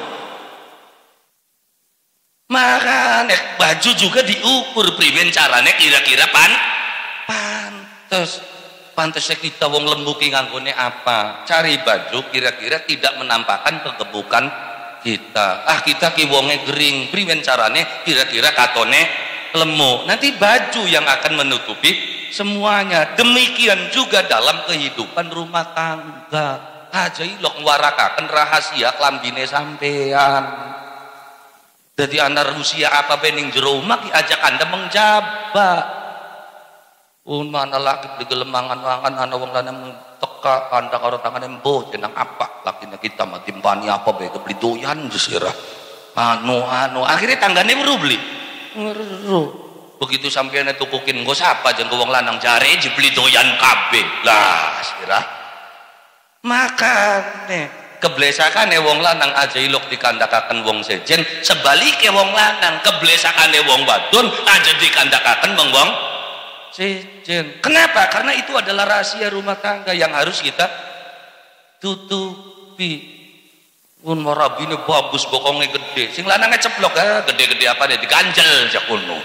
Makane baju juga diukur priwen carane kira-kira pan pantes. Pantesnya kita wong lembuki nganggone apa? Cari baju kira-kira tidak menampakkan kegebukan kita. Ah kita ki wonge gering, priwen carane kira-kira katone lemu. Nanti baju yang akan menutupi semuanya. Demikian juga dalam kehidupan rumah tangga. Aja ilok ngwarakaken rahasia klambine sampean. Jadi anak Rusia apa bening jero omah ki ajak Anda menjabak. Un mana laki di gelemangan wangan ana wong lanang teka Anda karo tangan embo jenang apa lakine kita mati timpani apa bae beli doyan sirah. Anu anu akhirnya tanggane weru beli. Weru. Begitu sampeyan tukukin nggo sapa jeung wong lanang jare dibeli doyan kabeh. Lah sirah. Makane keblesakane wong lanang aja ilok dikandakaken wong sejen, sebalike wong lanang keblesakane wong wadon aja dikandakaken wong wong sejen. Kenapa? Karena itu adalah rahasia rumah tangga yang harus kita tutupi. Pun marabine bagus bokongnya gede, sing lanangnya ceplok ya, gede-gede apa deh diganjel jakono.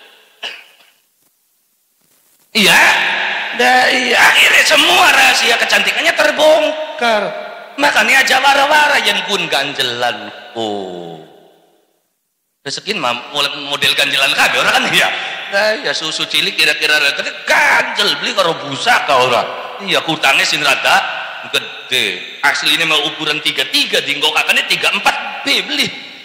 Iya, dah iya. Akhirnya semua rahasia kecantikannya terbongkar. Makanya aja wara-wara yang pun ganjelan. Oh, rezekin mah model ganjelan kabeh orang kan ya. Nah, ya susu cilik kira-kira gede ganjel beli karo busa ka ora. Iya kutangnya sin rada gede. Aslinya mau ukuran tiga tiga dinggokakane tiga empat B beli.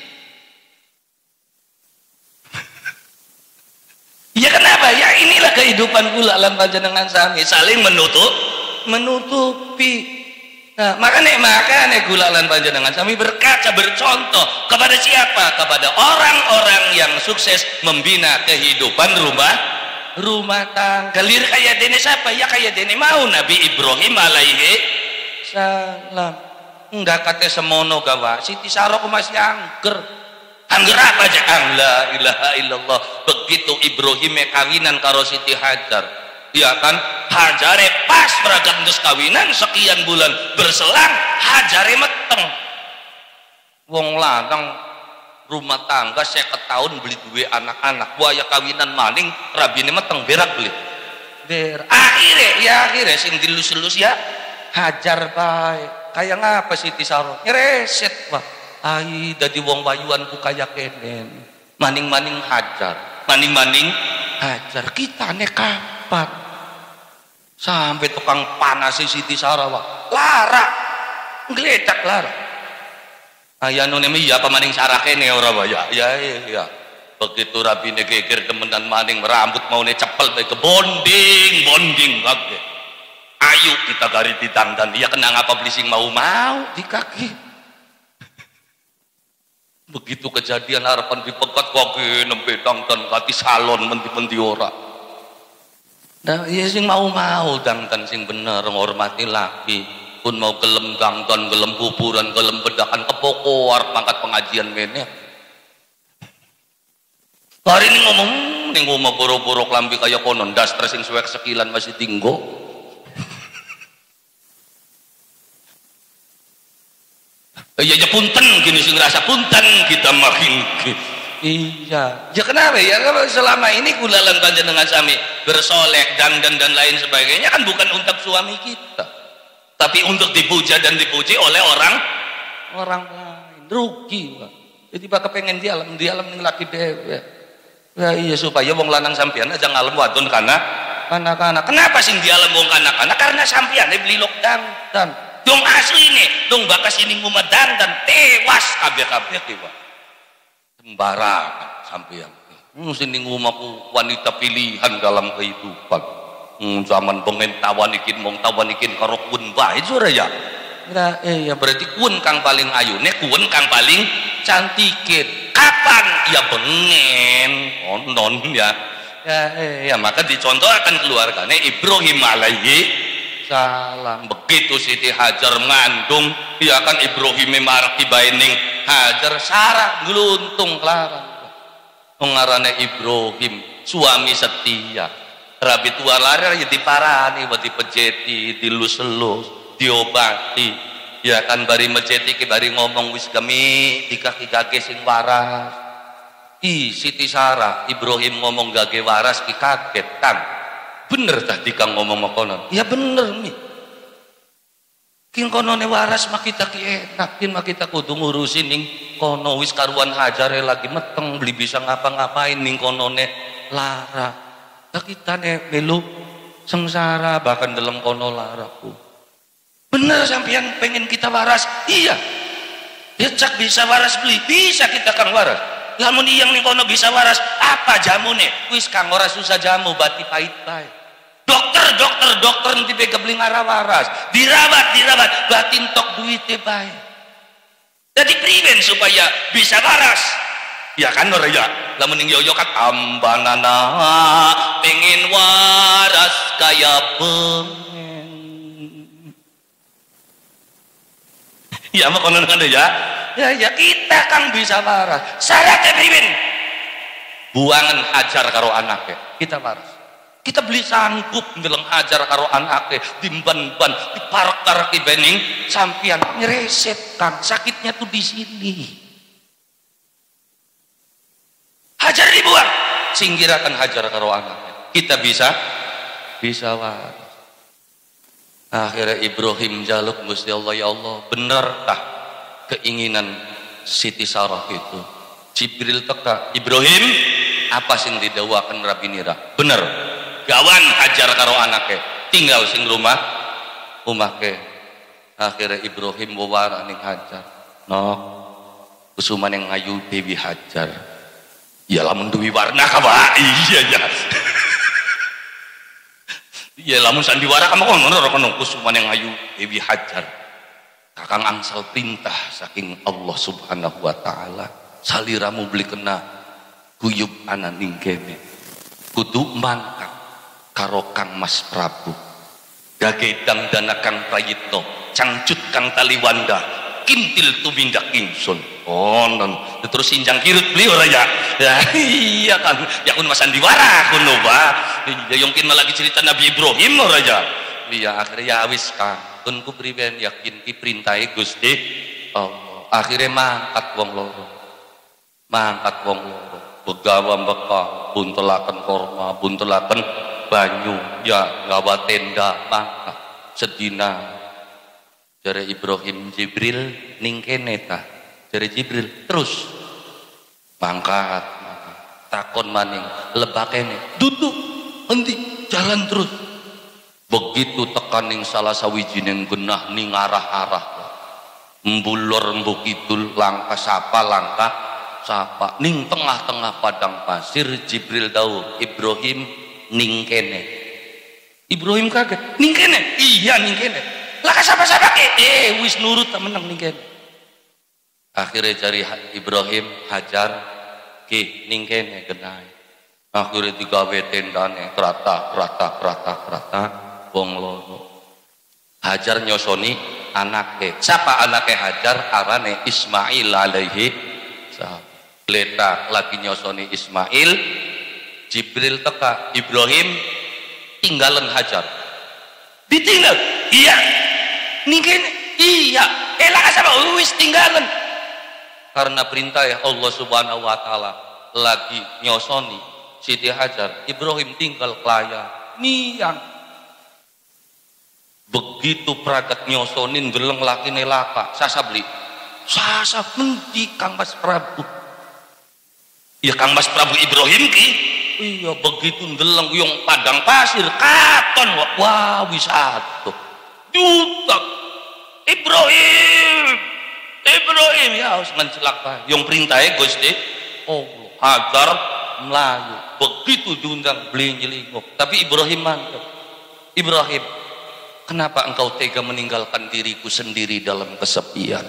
Ya kenapa? Ya inilah kehidupan kula lan panjenengan sami saling menutup menutupi. Nah, makanya makanya gula lan panjenengan sami berkaca bercontoh kepada siapa? Kepada orang-orang yang sukses membina kehidupan rumah rumah tangga. Lir kayak dene siapa? Ya kayak dene mau Nabi Ibrahim alaihi salam. Enggak kate semono gawa. Siti Sarok masih angger. Angger apa aja la ilaha illallah. Begitu Ibrahim kawinan karo Siti Hajar, ya kan, Hajare pas beragam geus kawinan sekian bulan berselang Hajare meteng. Wong lanang rumah tangga seket tahun beli duwe anak-anak, waya kawinan maning rabine meteng berak beli ber akhirnya ya akhirnya sing dilus-lus ya Hajar bae kayak ngapa Siti Saro nyereset wah ai dadi wong wayuan ku kaya kenen maning-maning Hajar maning-maning Hajar kita ne kapan sampai tukang panas Siti Saro wah lara ngledak lara ayah nune iya pamaning sarakene ora ya ya ya begitu rabine geger demenan maning rambut mau ne cepel bae ke bonding bonding kabeh ayo kita gari ditangdan iya kena ngapa beli sing mau mau di kaki begitu kejadian harapan dipegat kaki nembe dangdan kati salon menti-menti ora nah iya sing mau mau dangdan sing bener ngormati laki pun mau gelem gangton, gelem kuburan, gelem bedakan kepokor, mangkat pengajian meneh. Hari ini ngomong, nih ngomong boro-boro kelambi kayak konon, das sing suwek sekilan masih tinggo. Ya ya punten, gini sing rasa punten kita makin. Iya, ya kenapa ya? Selama ini kulalan panjenengan sami bersolek, dangdan dan lain sebagainya kan bukan untuk suami kita. Tapi untuk dipuja dan dipuji oleh orang orang lain rugi Pak. Jadi Pak kepengen dialam dialam ning laki dhewe ya iya supaya wong lanang sampean aja ngalem wadon kana anak-anak kenapa sing dialam wong anak-anak karena sampean beli lokdan dan dong asli nih dong bakas ini ngumedan dan tewas kabeh-kabeh ki Pak sembarang sampean mesti ning ngomongku wanita pilihan dalam kehidupan. Hmm, zaman pengen tawan ikin mong tawan ikin karo kun bae sura ya. Nah, eh ya berarti kun kang paling ayu, nek kun kang paling cantikin. Kapan? Ya bengen, onon ya. Ya eh ya maka dicontohkan keluarganya Ibrahim alaihi salam. Begitu Siti Hajar ngandung, ya kan Ibrahim maraki baening Hajar Sarah gluntung larang. Pengarane Ibrahim suami setia. Rabi tua lari ya diparani, buat dipejeti, dilus-lus, diobati, ya kan bari mejeti ke bari ngomong wis kami di kaki gage sing waras. Ih Siti Sarah Ibrahim ngomong gage waras ki kaget kan, bener tadi kang ngomong makonon, ya bener nih. King konone waras mak kita ki enak, kin mak kita kudu ngurusin ning kono wis karuan Hajare lagi meteng beli bisa ngapa-ngapain ning konone lara. Kita nih melu sengsara bahkan dalam kono laraku bener sampean pengen kita waras iya ya cak bisa waras beli bisa kita kang waras lamun iyang nih kono bisa waras apa jamu nih wis kang ora susah jamu bati pahit bae dokter dokter dokter nanti bega beli ngara waras dirawat dirawat batin tok duite bae jadi priben supaya bisa waras ya kan ora ya lamun ning yoyo kat ambanana pengen waras kaya bengen ya mah konon kan ya ya ya kita kang bisa waras syaratnya priben buangan Hajar karo anaknya kita waras kita beli sanggup ndeleng Hajar karo anaknya dimban-ban diparkar ki bening sampean nyereset kan sakitnya tuh di sini Hajar dibuang singgirakan Hajar karo anaknya kita bisa bisa waras akhirnya Ibrahim jaluk Gusti Allah ya Allah benerkah keinginan Siti Sarah itu Jibril teka Ibrahim apa sing didawakan Rabi Nira bener gawan Hajar karo anaknya tinggal sing rumah rumah ke akhirnya Ibrahim wawara ning Hajar no kusuman yang ngayu Dewi Hajar ya lamun duwi warna kawa iya ya iya lamun sandiwara kamu kono ora kono kusuman yang ayu Dewi Hajar kakang angsal perintah saking Allah Subhanahu wa taala saliramu beli kena guyub ananing kene kudu mangkat karo Kang Mas Prabu gagedang dana Kang Prayitno cangcut Kang Taliwanda kintil tumindak ingsun oh non terus sinjang kirut beli orang ya ya iya kan ya kun masan diwara kun loba ya yongkin lagi cerita Nabi Ibrahim orang ya iya akhirnya ya wis kan kun ku priben yakin ki perintahe Gusti Allah akhirnya mangkat wong loro mangkat wong loro begawa beka buntelaken korma buntelaken banyu ya gawa tenda mangkat sedina jare Ibrahim Jibril ning kene ta jare Jibril terus mangkat takon maning lebakene duduk endi jalan terus begitu tekan ning salah sawijining genah ning arah-arah mbulur mbok kidul langkah sapa langkah sapa ning tengah-tengah padang pasir Jibril dawuh Ibrahim ning kene Ibrahim kaget ning kene iya ning kene lah siapa-siapa ke eh wis nurut tak menang ning kene akhirnya cari Ibrahim Hajar ke ning kene genai akhirnya digawe tendane krata krata krata krata wong loro Hajar nyosoni anake siapa anake Hajar arane Ismail alaihi salam letak lagi nyosoni Ismail Jibril teka Ibrahim tinggalan Hajar ditinggal iya nih iya elah sama wis tinggalan karena perintah ya Allah subhanahu wa ta'ala lagi nyosoni Siti Hajar Ibrahim tinggal kelaya niang begitu pragat nyosonin geleng laki nelaka sasa beli sasa mendi Kang Mas Prabu ya Kang Mas Prabu Ibrahim ki iya begitu geleng yung padang pasir katon wah wisata jutak Ibrahim Ibrahim ya harus mencelaka yang perintahnya Gusti oh Hajar Melayu begitu diundang beli nyelingkuh tapi Ibrahim mantap Ibrahim kenapa engkau tega meninggalkan diriku sendiri dalam kesepian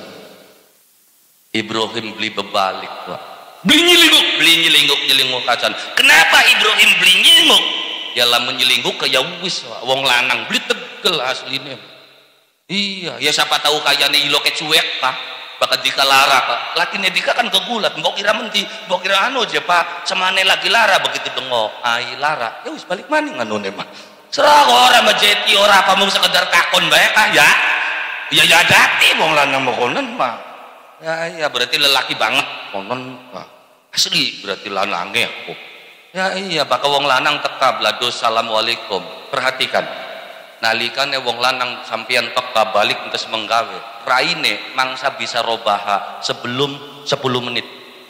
Ibrahim beli berbalik Pak beli nyelingkuh beli nyelingkuh nyelingkuh kacan kenapa Ibrahim beli nyelingkuh ya lah menyelingkuh ke ya wis wong lanang beli tegel aslinya iya ya siapa tahu kayaknya ilo kecuek pak bakal dika lara pak laki nedika kan kegulat mbok kira menti mbok kira anu aja pak semane lagi lara begitu dengo ai lara ya wis balik maning anu mah serah orang majeti ora apa mau sekedar takon bae kah ya ya ya dati wong lanang mokonen mah ya iya berarti lelaki banget konon pak asli berarti lanange aku ya iya bakal wong lanang teka blado assalamualaikum perhatikan nalikane wong lanang sampeyan teka balik entes menggawe raine mangsa bisa robaha sebelum sepuluh menit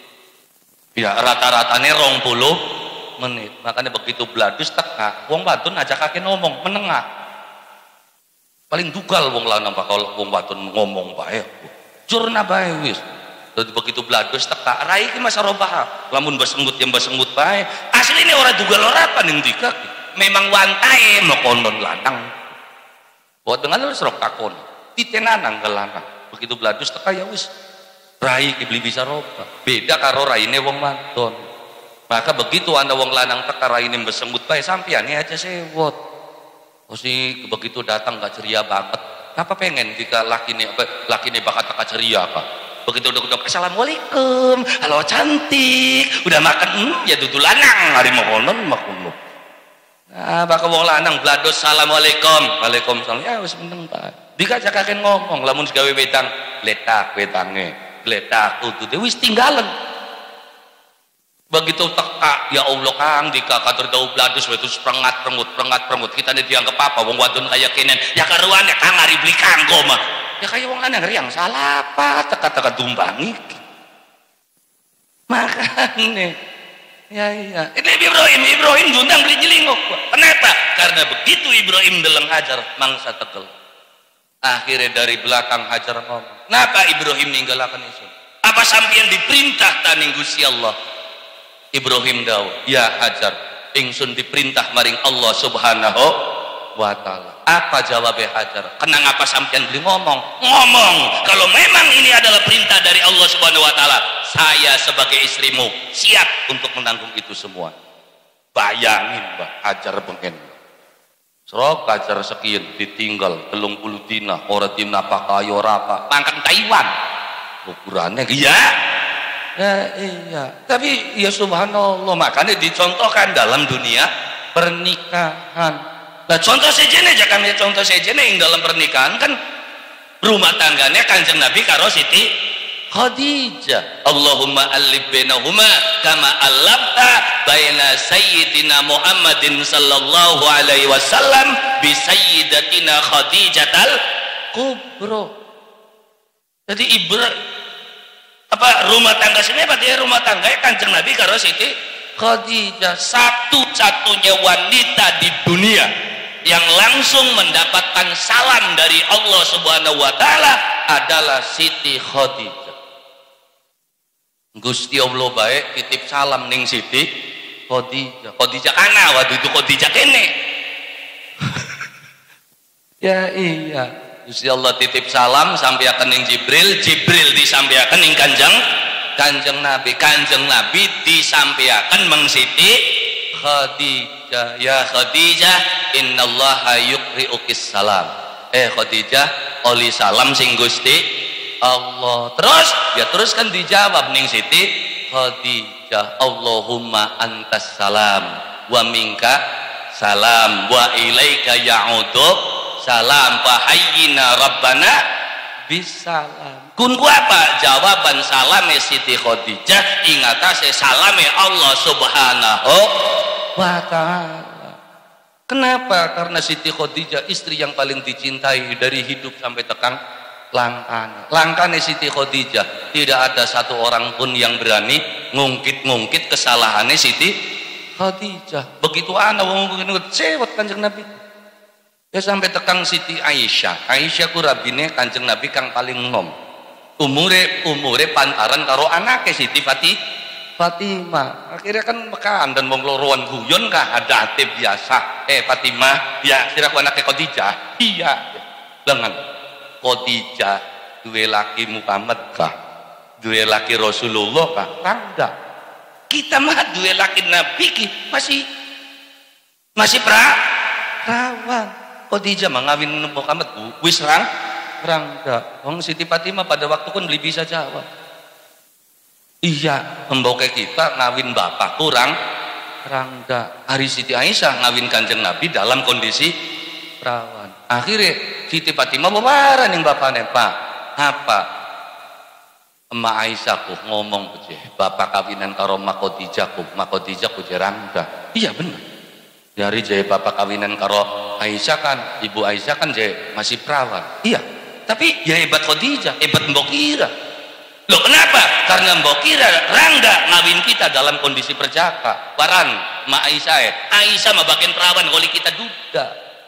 ya rata-ratane rong puluh menit makanya begitu bladus teka wong wadon aja kaki ngomong menengah paling dugal wong lanang bakal wong wadon ngomong bae jurna bae wis jadi begitu bladus teka rai ki masa robaha lamun basenggut yang basenggut bae asline ora dugal ora paning dika memang wantae mokonon lanang buat dengan lu serok takon titenanang ke lanang begitu bladus teka ya wis rai ki beli bisa roba beda karo raine wong wadon maka begitu anda wong lanang teka raine besembut bae sampean aja sewot oh si begitu datang gak ceria banget apa pengen jika laki nih apa laki nih bakat teka ceria apa begitu udah udah assalamualaikum halo cantik udah makan hmm, ya dudu lanang hari mau konon makuno nah bakal wong lanang blados assalamualaikum waalaikumsalam ya wis meneng Pak dikajakaken ngomong lamun segawe wedang letak wedange letak utuh wis tinggalan begitu teka ya Allah Kang dika kader dau blados wetus prengat prengut prengat prengut kita nih dianggap apa wong wadon kaya kenen ya karuan ya Kang ari beli kanggo mah ya kaya wong lanang riang salah apa teka-teka tumbangi makane ya iya ini Ibrahim Ibrahim diundang beli nyelingkuh kenapa karena begitu Ibrahim deleng Hajar mangsa tegel akhirnya dari belakang Hajar ngomong kenapa Ibrahim ninggalakan isun apa sampeyan diperintah taning Gusti Allah Ibrahim daw ya Hajar ingsun diperintah maring Allah subhanahu wa ta'ala apa jawabnya Hajar kenang apa sampeyan beli ngomong ngomong kalau memang ini adalah perintah dari Allah subhanahu wa ta'ala saya sebagai istrimu siap untuk menanggung itu semua bayangin Mbak Hajar bengen serok Hajar sekian ditinggal telung puluh dina ora dina pakayo rapa mangkan Taiwan ukurannya iya. Ya iya, tapi ya subhanallah, makanya dicontohkan dalam dunia pernikahan. Nah contoh sejen aja kan, ya contoh sejen yang dalam pernikahan kan rumah tangganya Kanjeng Nabi karo Siti Khadijah. Allahumma alif bainahuma kama allafta baina sayyidina Muhammadin sallallahu alaihi wasallam bi sayyidatina Khadijatal Kubra. Jadi ibra apa rumah tangga sini apa dia rumah tangga Kanjeng Nabi karo Siti Khadijah, satu-satunya wanita di dunia yang langsung mendapatkan salam dari Allah Subhanahu wa taala adalah Siti Khadijah. Gusti Allah baik titip salam ning Siti Khadijah. Khadijah kana waktu itu Khadijah kene. Ya iya. Gusti Allah titip salam sampai akan ning Jibril, Jibril disampaikan ning Kanjeng Kanjeng Nabi, Kanjeng Nabi disampaikan meng Siti Khadijah. Ya Khadijah, innallaha yuqri'ukis salam. Eh Khadijah, oli salam sing Gusti Allah. Terus ya terus kan dijawab ning Siti Khadijah, Allahumma antas salam wa minka salam wa ilaika ya'udu salam fahayyina rabbana bisalam. Kun ku apa jawaban salame Siti Khadijah ingatase salame Allah Subhanahu wa taala. Kenapa? Karena Siti Khadijah istri yang paling dicintai dari hidup sampai tekang langkane. Langkane Siti Khadijah tidak ada satu orang pun yang berani ngungkit-ngungkit kesalahannya Siti Khadijah. Begitu ana wong ngungkit cewek Kanjeng Nabi. Ya sampai tekang Siti Aisyah. Aisyah ku rabine Kanjeng Nabi kang paling nom. Umure umure pantaran karo anake Siti Fatih Fatimah. Akhirnya kan mekaan dan wong loroan guyon kah ada ate biasa. Eh Fatimah, ya kira ku anake Khadijah. Iya. Lengan Khadijah duwe laki Muhammad kah? Duwe laki Rasulullah kah? Enggak. Kita mah duwe laki Nabi ki masih masih pra perawan. Khadijah mengawin Muhammad wis rang rangga. Wong Siti Fatimah pada waktu pun beli bisa jawab. Iya, memboke kita ngawin bapak kurang rangga. Hari Siti Aisyah ngawin Kanjeng Nabi dalam kondisi perawan. Akhirnya Siti Fatimah bawaran yang bapaknya, Pak apa emak Aisyah ku ngomong aja bapak kawinan karo Mak Khadijah ku Mak Khadijah ku rangga. Iya benar. Dari jaya bapak kawinan karo Aisyah kan ibu Aisyah kan jaya masih perawan. Iya. Tapi ya hebat Khadijah, hebat Mbok Kira. Loh kenapa? Karena Mbok Kira rangga ngawin kita dalam kondisi perjaka. Waran Mak Aisyah ya. Aisyah mah bagian perawan kalau kita duda.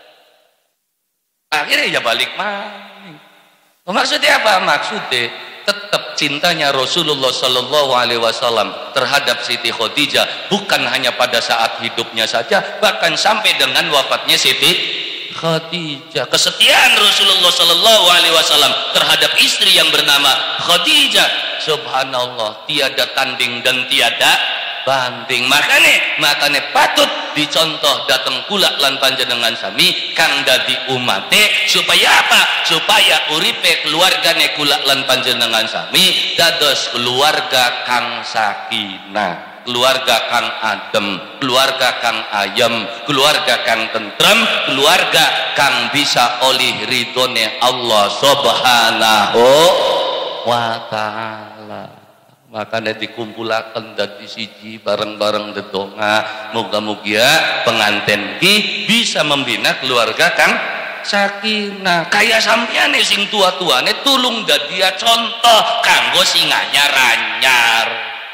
Akhirnya ya balik maning. Maksudnya apa? Maksudnya tetap cintanya Rasulullah Sallallahu Alaihi Wasallam terhadap Siti Khadijah bukan hanya pada saat hidupnya saja, bahkan sampai dengan wafatnya Siti Khadijah. Kesetiaan Rasulullah Sallallahu Alaihi Wasallam terhadap istri yang bernama Khadijah, subhanallah, tiada tanding dan tiada banding. Makanya makanya patut dicontoh datang kula lan panjenengan sami kang dadi umate supaya apa? Supaya uripe keluargane kula lan panjenengan sami dados keluarga kang sakinah, keluarga kang adem, keluarga kang ayem, keluarga kang tentrem, keluarga kang bisa oleh ridhone Allah Subhanahu wa taala. Makanya dikumpulakan dari siji bareng-bareng dedonga moga-moga pengantin ki bisa membina keluarga kang sakinah. Kayak sampeyan sing tua-tuane tulung dadia contoh kanggo sing anyar-anyar.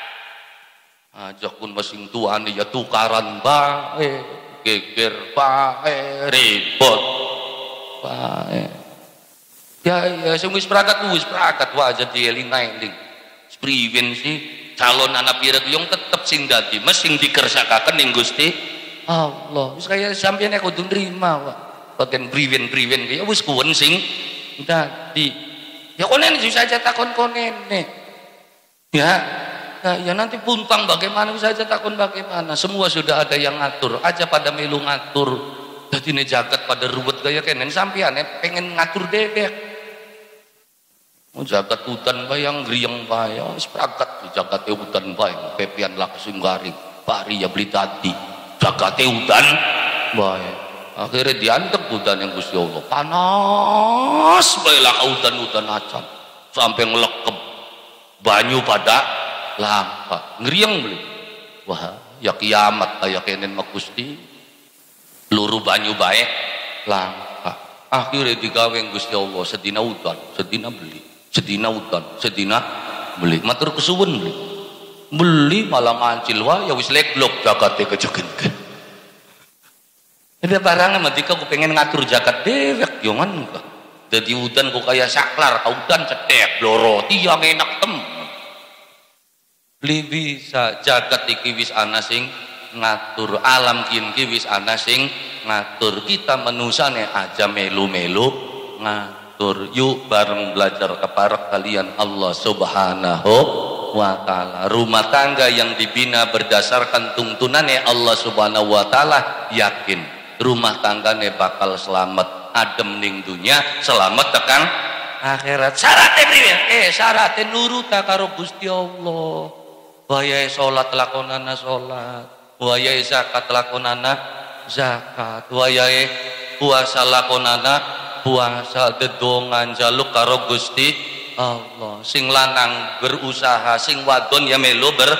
Ajak pun masing tuane ya tukaran bae, geger bae, ribut bae. Ya ya sing wis prakat wis prakat wae dieling-eling. Priwen sih calon anak pirek yang tetep sing dadi mes sing dikersakaken ning Gusti Allah. Wis kaya sampeyan kudu nrima wae. Bagian priwen-priwen kaya wis kuwen sing dadi. Ya konen saja takon konene. Ya. Nah, ya nanti puntang bagaimana saja takon bagaimana. Semua sudah ada yang ngatur. Aja pada melu ngatur. Dadine jagat pada ruwet kaya kenen sampeyan pengen ngatur dedek. jagat hutan bayang griyang bayang sepragat jagat hutan bayang pepian langsung garing pari ya beli tadi jagat hutan bayang akhirnya diantep hutan yang Gusti Allah panas baiklah hutan-hutan acan sampai ngelekep banyu pada lampa ngeriang beli wah ya kiamat kayak kenen mak Gusti luru banyu baik lampa akhirnya digawe Gusti Allah sedina hutan sedina beli sedina hutan sedina beli matur kesuwun beli beli malah ngancil wah ya wis leglok jakate kejegenkeun ada barang ketika aku pengen ngatur jagat dewek jangan enggak jadi hutan ku kayak saklar hutan cedek bloro tiang enak tem beli bisa jagat iki wis ana sing ngatur alam kin ki wis ana sing ngatur kita menusane aja melu-melu ngatur yuk bareng belajar kepada kalian Allah Subhanahu wa ta'ala rumah tangga yang dibina berdasarkan tuntunannya Allah Subhanahu wa ta'ala yakin rumah tanggane bakal selamat adem ning dunya selamat tekan akhirat syaratnya priwe eh syaratnya nurut karo Gusti Allah wayahe salat lakonana salat wayahe zakat lakonana zakat wayahe puasa lakonana puasa dedongan jaluk karo Gusti Allah sing lanang berusaha sing wadon ya melu ber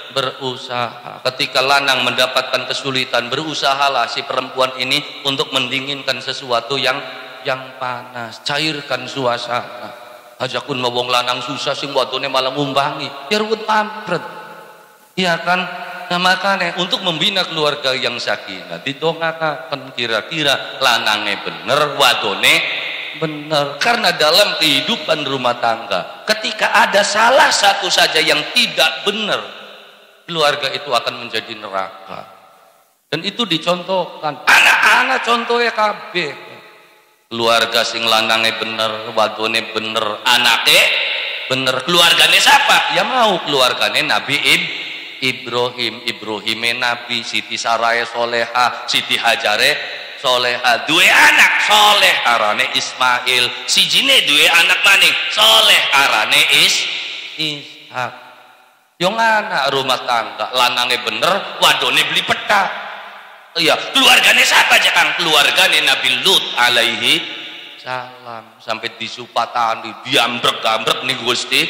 berusaha ketika lanang mendapatkan kesulitan berusahalah si perempuan ini untuk mendinginkan sesuatu yang yang panas cairkan suasana ajakun mawong lanang susah sing wadone malah ngumbangi ya ruwet pampret iya kan nah makanya untuk membina keluarga yang sakinah didongakaken kira-kira lanangnya bener wadone bener karena dalam kehidupan rumah tangga ketika ada salah satu saja yang tidak benar keluarga itu akan menjadi neraka dan itu dicontohkan anak-anak contohnya kabeh keluarga sing lanangnya bener wadone bener anaknya bener keluarganya siapa ya mau keluarganya Nabi Ibrahim Ibrahim, Ibrahim Nabi, Siti Saraya Soleha, Siti Hajare Soleha, dua anak soleh arane Ismail, si jine dua anak maning soleh arane Is Ishak. Yang anak rumah tangga, lanangnya bener, wadone beli peta. Iya, keluarganya siapa aja kan? Keluarganya Nabi Lut alaihi salam sampai disupatani, diambrek-ambrek nih Gusti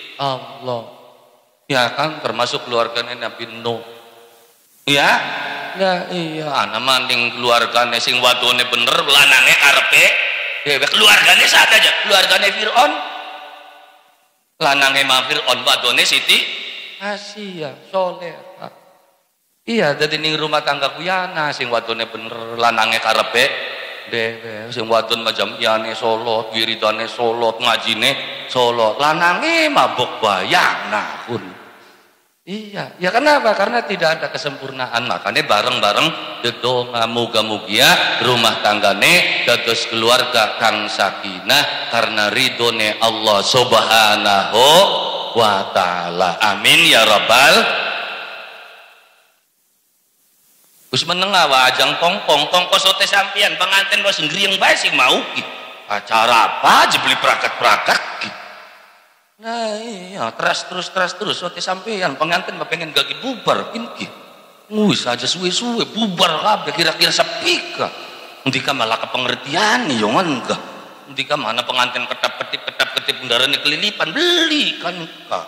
Allah. Ya kan termasuk keluarganya Nabi Nuh ya ya iya anak maning keluarganya sing wadone bener lanangnya karepe dewek keluarganya saat aja keluarganya Fir'aun lanangnya mah Fir'aun wadone Siti Asia soleh iya jadi ning rumah tanggaku ya nah sing wadone bener lanangnya karepe dewek sing wadon macam iane solot wiridane solot ngajine solot lanangnya mabok bayang nah kun iya, ya kenapa? Karena tidak ada kesempurnaan makanya bareng-bareng dedonga muga-mugia rumah tanggane dados keluarga kang sakinah karena ridone Allah Subhanahu wa ta'ala amin ya rabbal wis menengah wa ajang tongkong tongkos sote sampian pengantin wis ngriyeng bae sing mau ki acara apa aja beli perakat-perakat ki nah iya terus terus terus terus sote sampean pengantin mah pengen gagi bubar kinki wis aja suwe-suwe bubar kabeh kira-kira sepika ndika malah kepengertian yo enggak ndika mana pengantin ketap-ketip ketap-ketip ndarane kelilipan beli kan enggak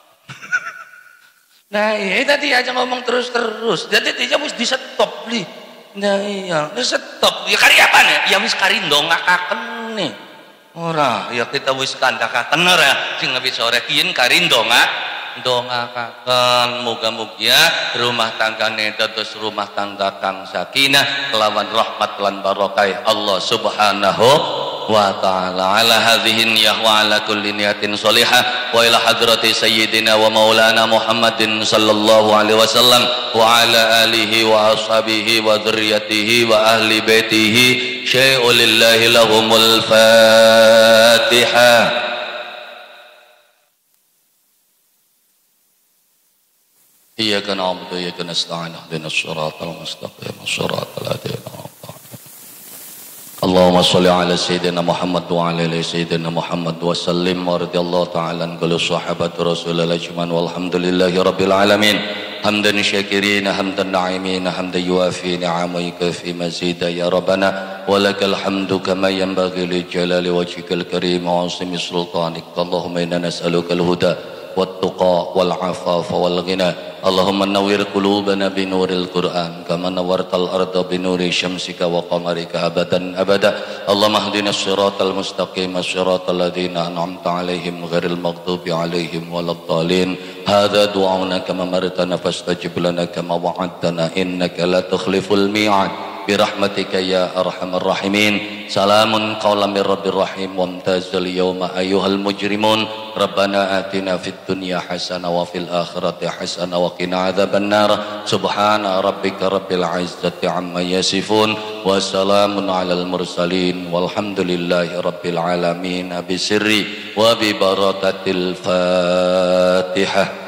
nah iya tadi aja ngomong terus-terus jadi dia wis di stop beli nah iya di stop ya kari apa nih ya wis kari ndongakaken nih ora ya kita wis kandhakaken ora sing lebih sore kiyen kari ndonga ndongakaken muga-muga rumah tanggane dados rumah tangga kang sakinah kelawan rahmat lan barokah Allah Subhanahu wa ta'ala ala hadhihi niyah wa ala kulli niyatin salihah wa ila hadrati sayyidina wa maulana Muhammadin sallallahu alaihi wasallam wa ala alihi wa ashabihi wa dzurriyyatihi wa ahli baitihi syai'u lillahi lahumul fatihah. Iyyaka na'budu wa iyyaka nasta'in ihdinas siratal mustaqim siratal ladzina an'amta 'alaihim Allahumma sholli ala sayyidina Muhammad wa ala ali sayyidina Muhammad wa sallim wa radhiyallahu ta'ala an kulli sahabati Rasulillah ajmain walhamdulillahi rabbil alamin hamdan syakirin hamdan na'imin hamdan yuafi ni'amika fi mazida ya rabbana walakal hamdu kama yanbaghi li jalali wajhikal karim wa 'azimi sultanik Allahumma inna nas'aluka al-huda wat-tuqa wal-'afafa wal-ghina Allahumma nawwir qulubana bi nuril Qur'an kama nawwartal arda bi nuri syamsika wa qamarika abadan abada Allahumma hdinas siratal mustaqim siratal ladzina an'amta 'alaihim ghairil maghdubi 'alaihim waladdallin hadza du'auna kama martana fastajib lana kama wa'adtana innaka la tukhliful mi'ad birahmatika ya arhamar rahimin salamun qaulan mir rabbir rahim wamtazil yawma ayyuhal mujrimun rabbana atina fid dunya hasanah wa fil akhirati hasanah wa qina adzabannar subhana rabbika rabbil izzati amma yasifun wa salamun alal mursalin walhamdulillahi rabbil alamin bisirri wa bi barakatil fatihah.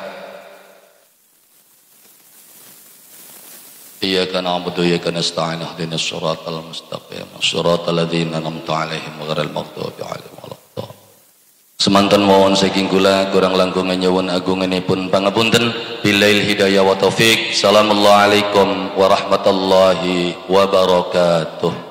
Iyyaka na'budu wa iyyaka nasta'in ihdinas siratal mustaqim siratal ladzina an'amta 'alaihim ghairil maghdubi 'alaihim waladdallin. Semanten mawon saking kula kurang langkung nyuwun agunganipun pangapunten billail hidayah wa taufik. Assalamualaikum warahmatullahi wabarakatuh.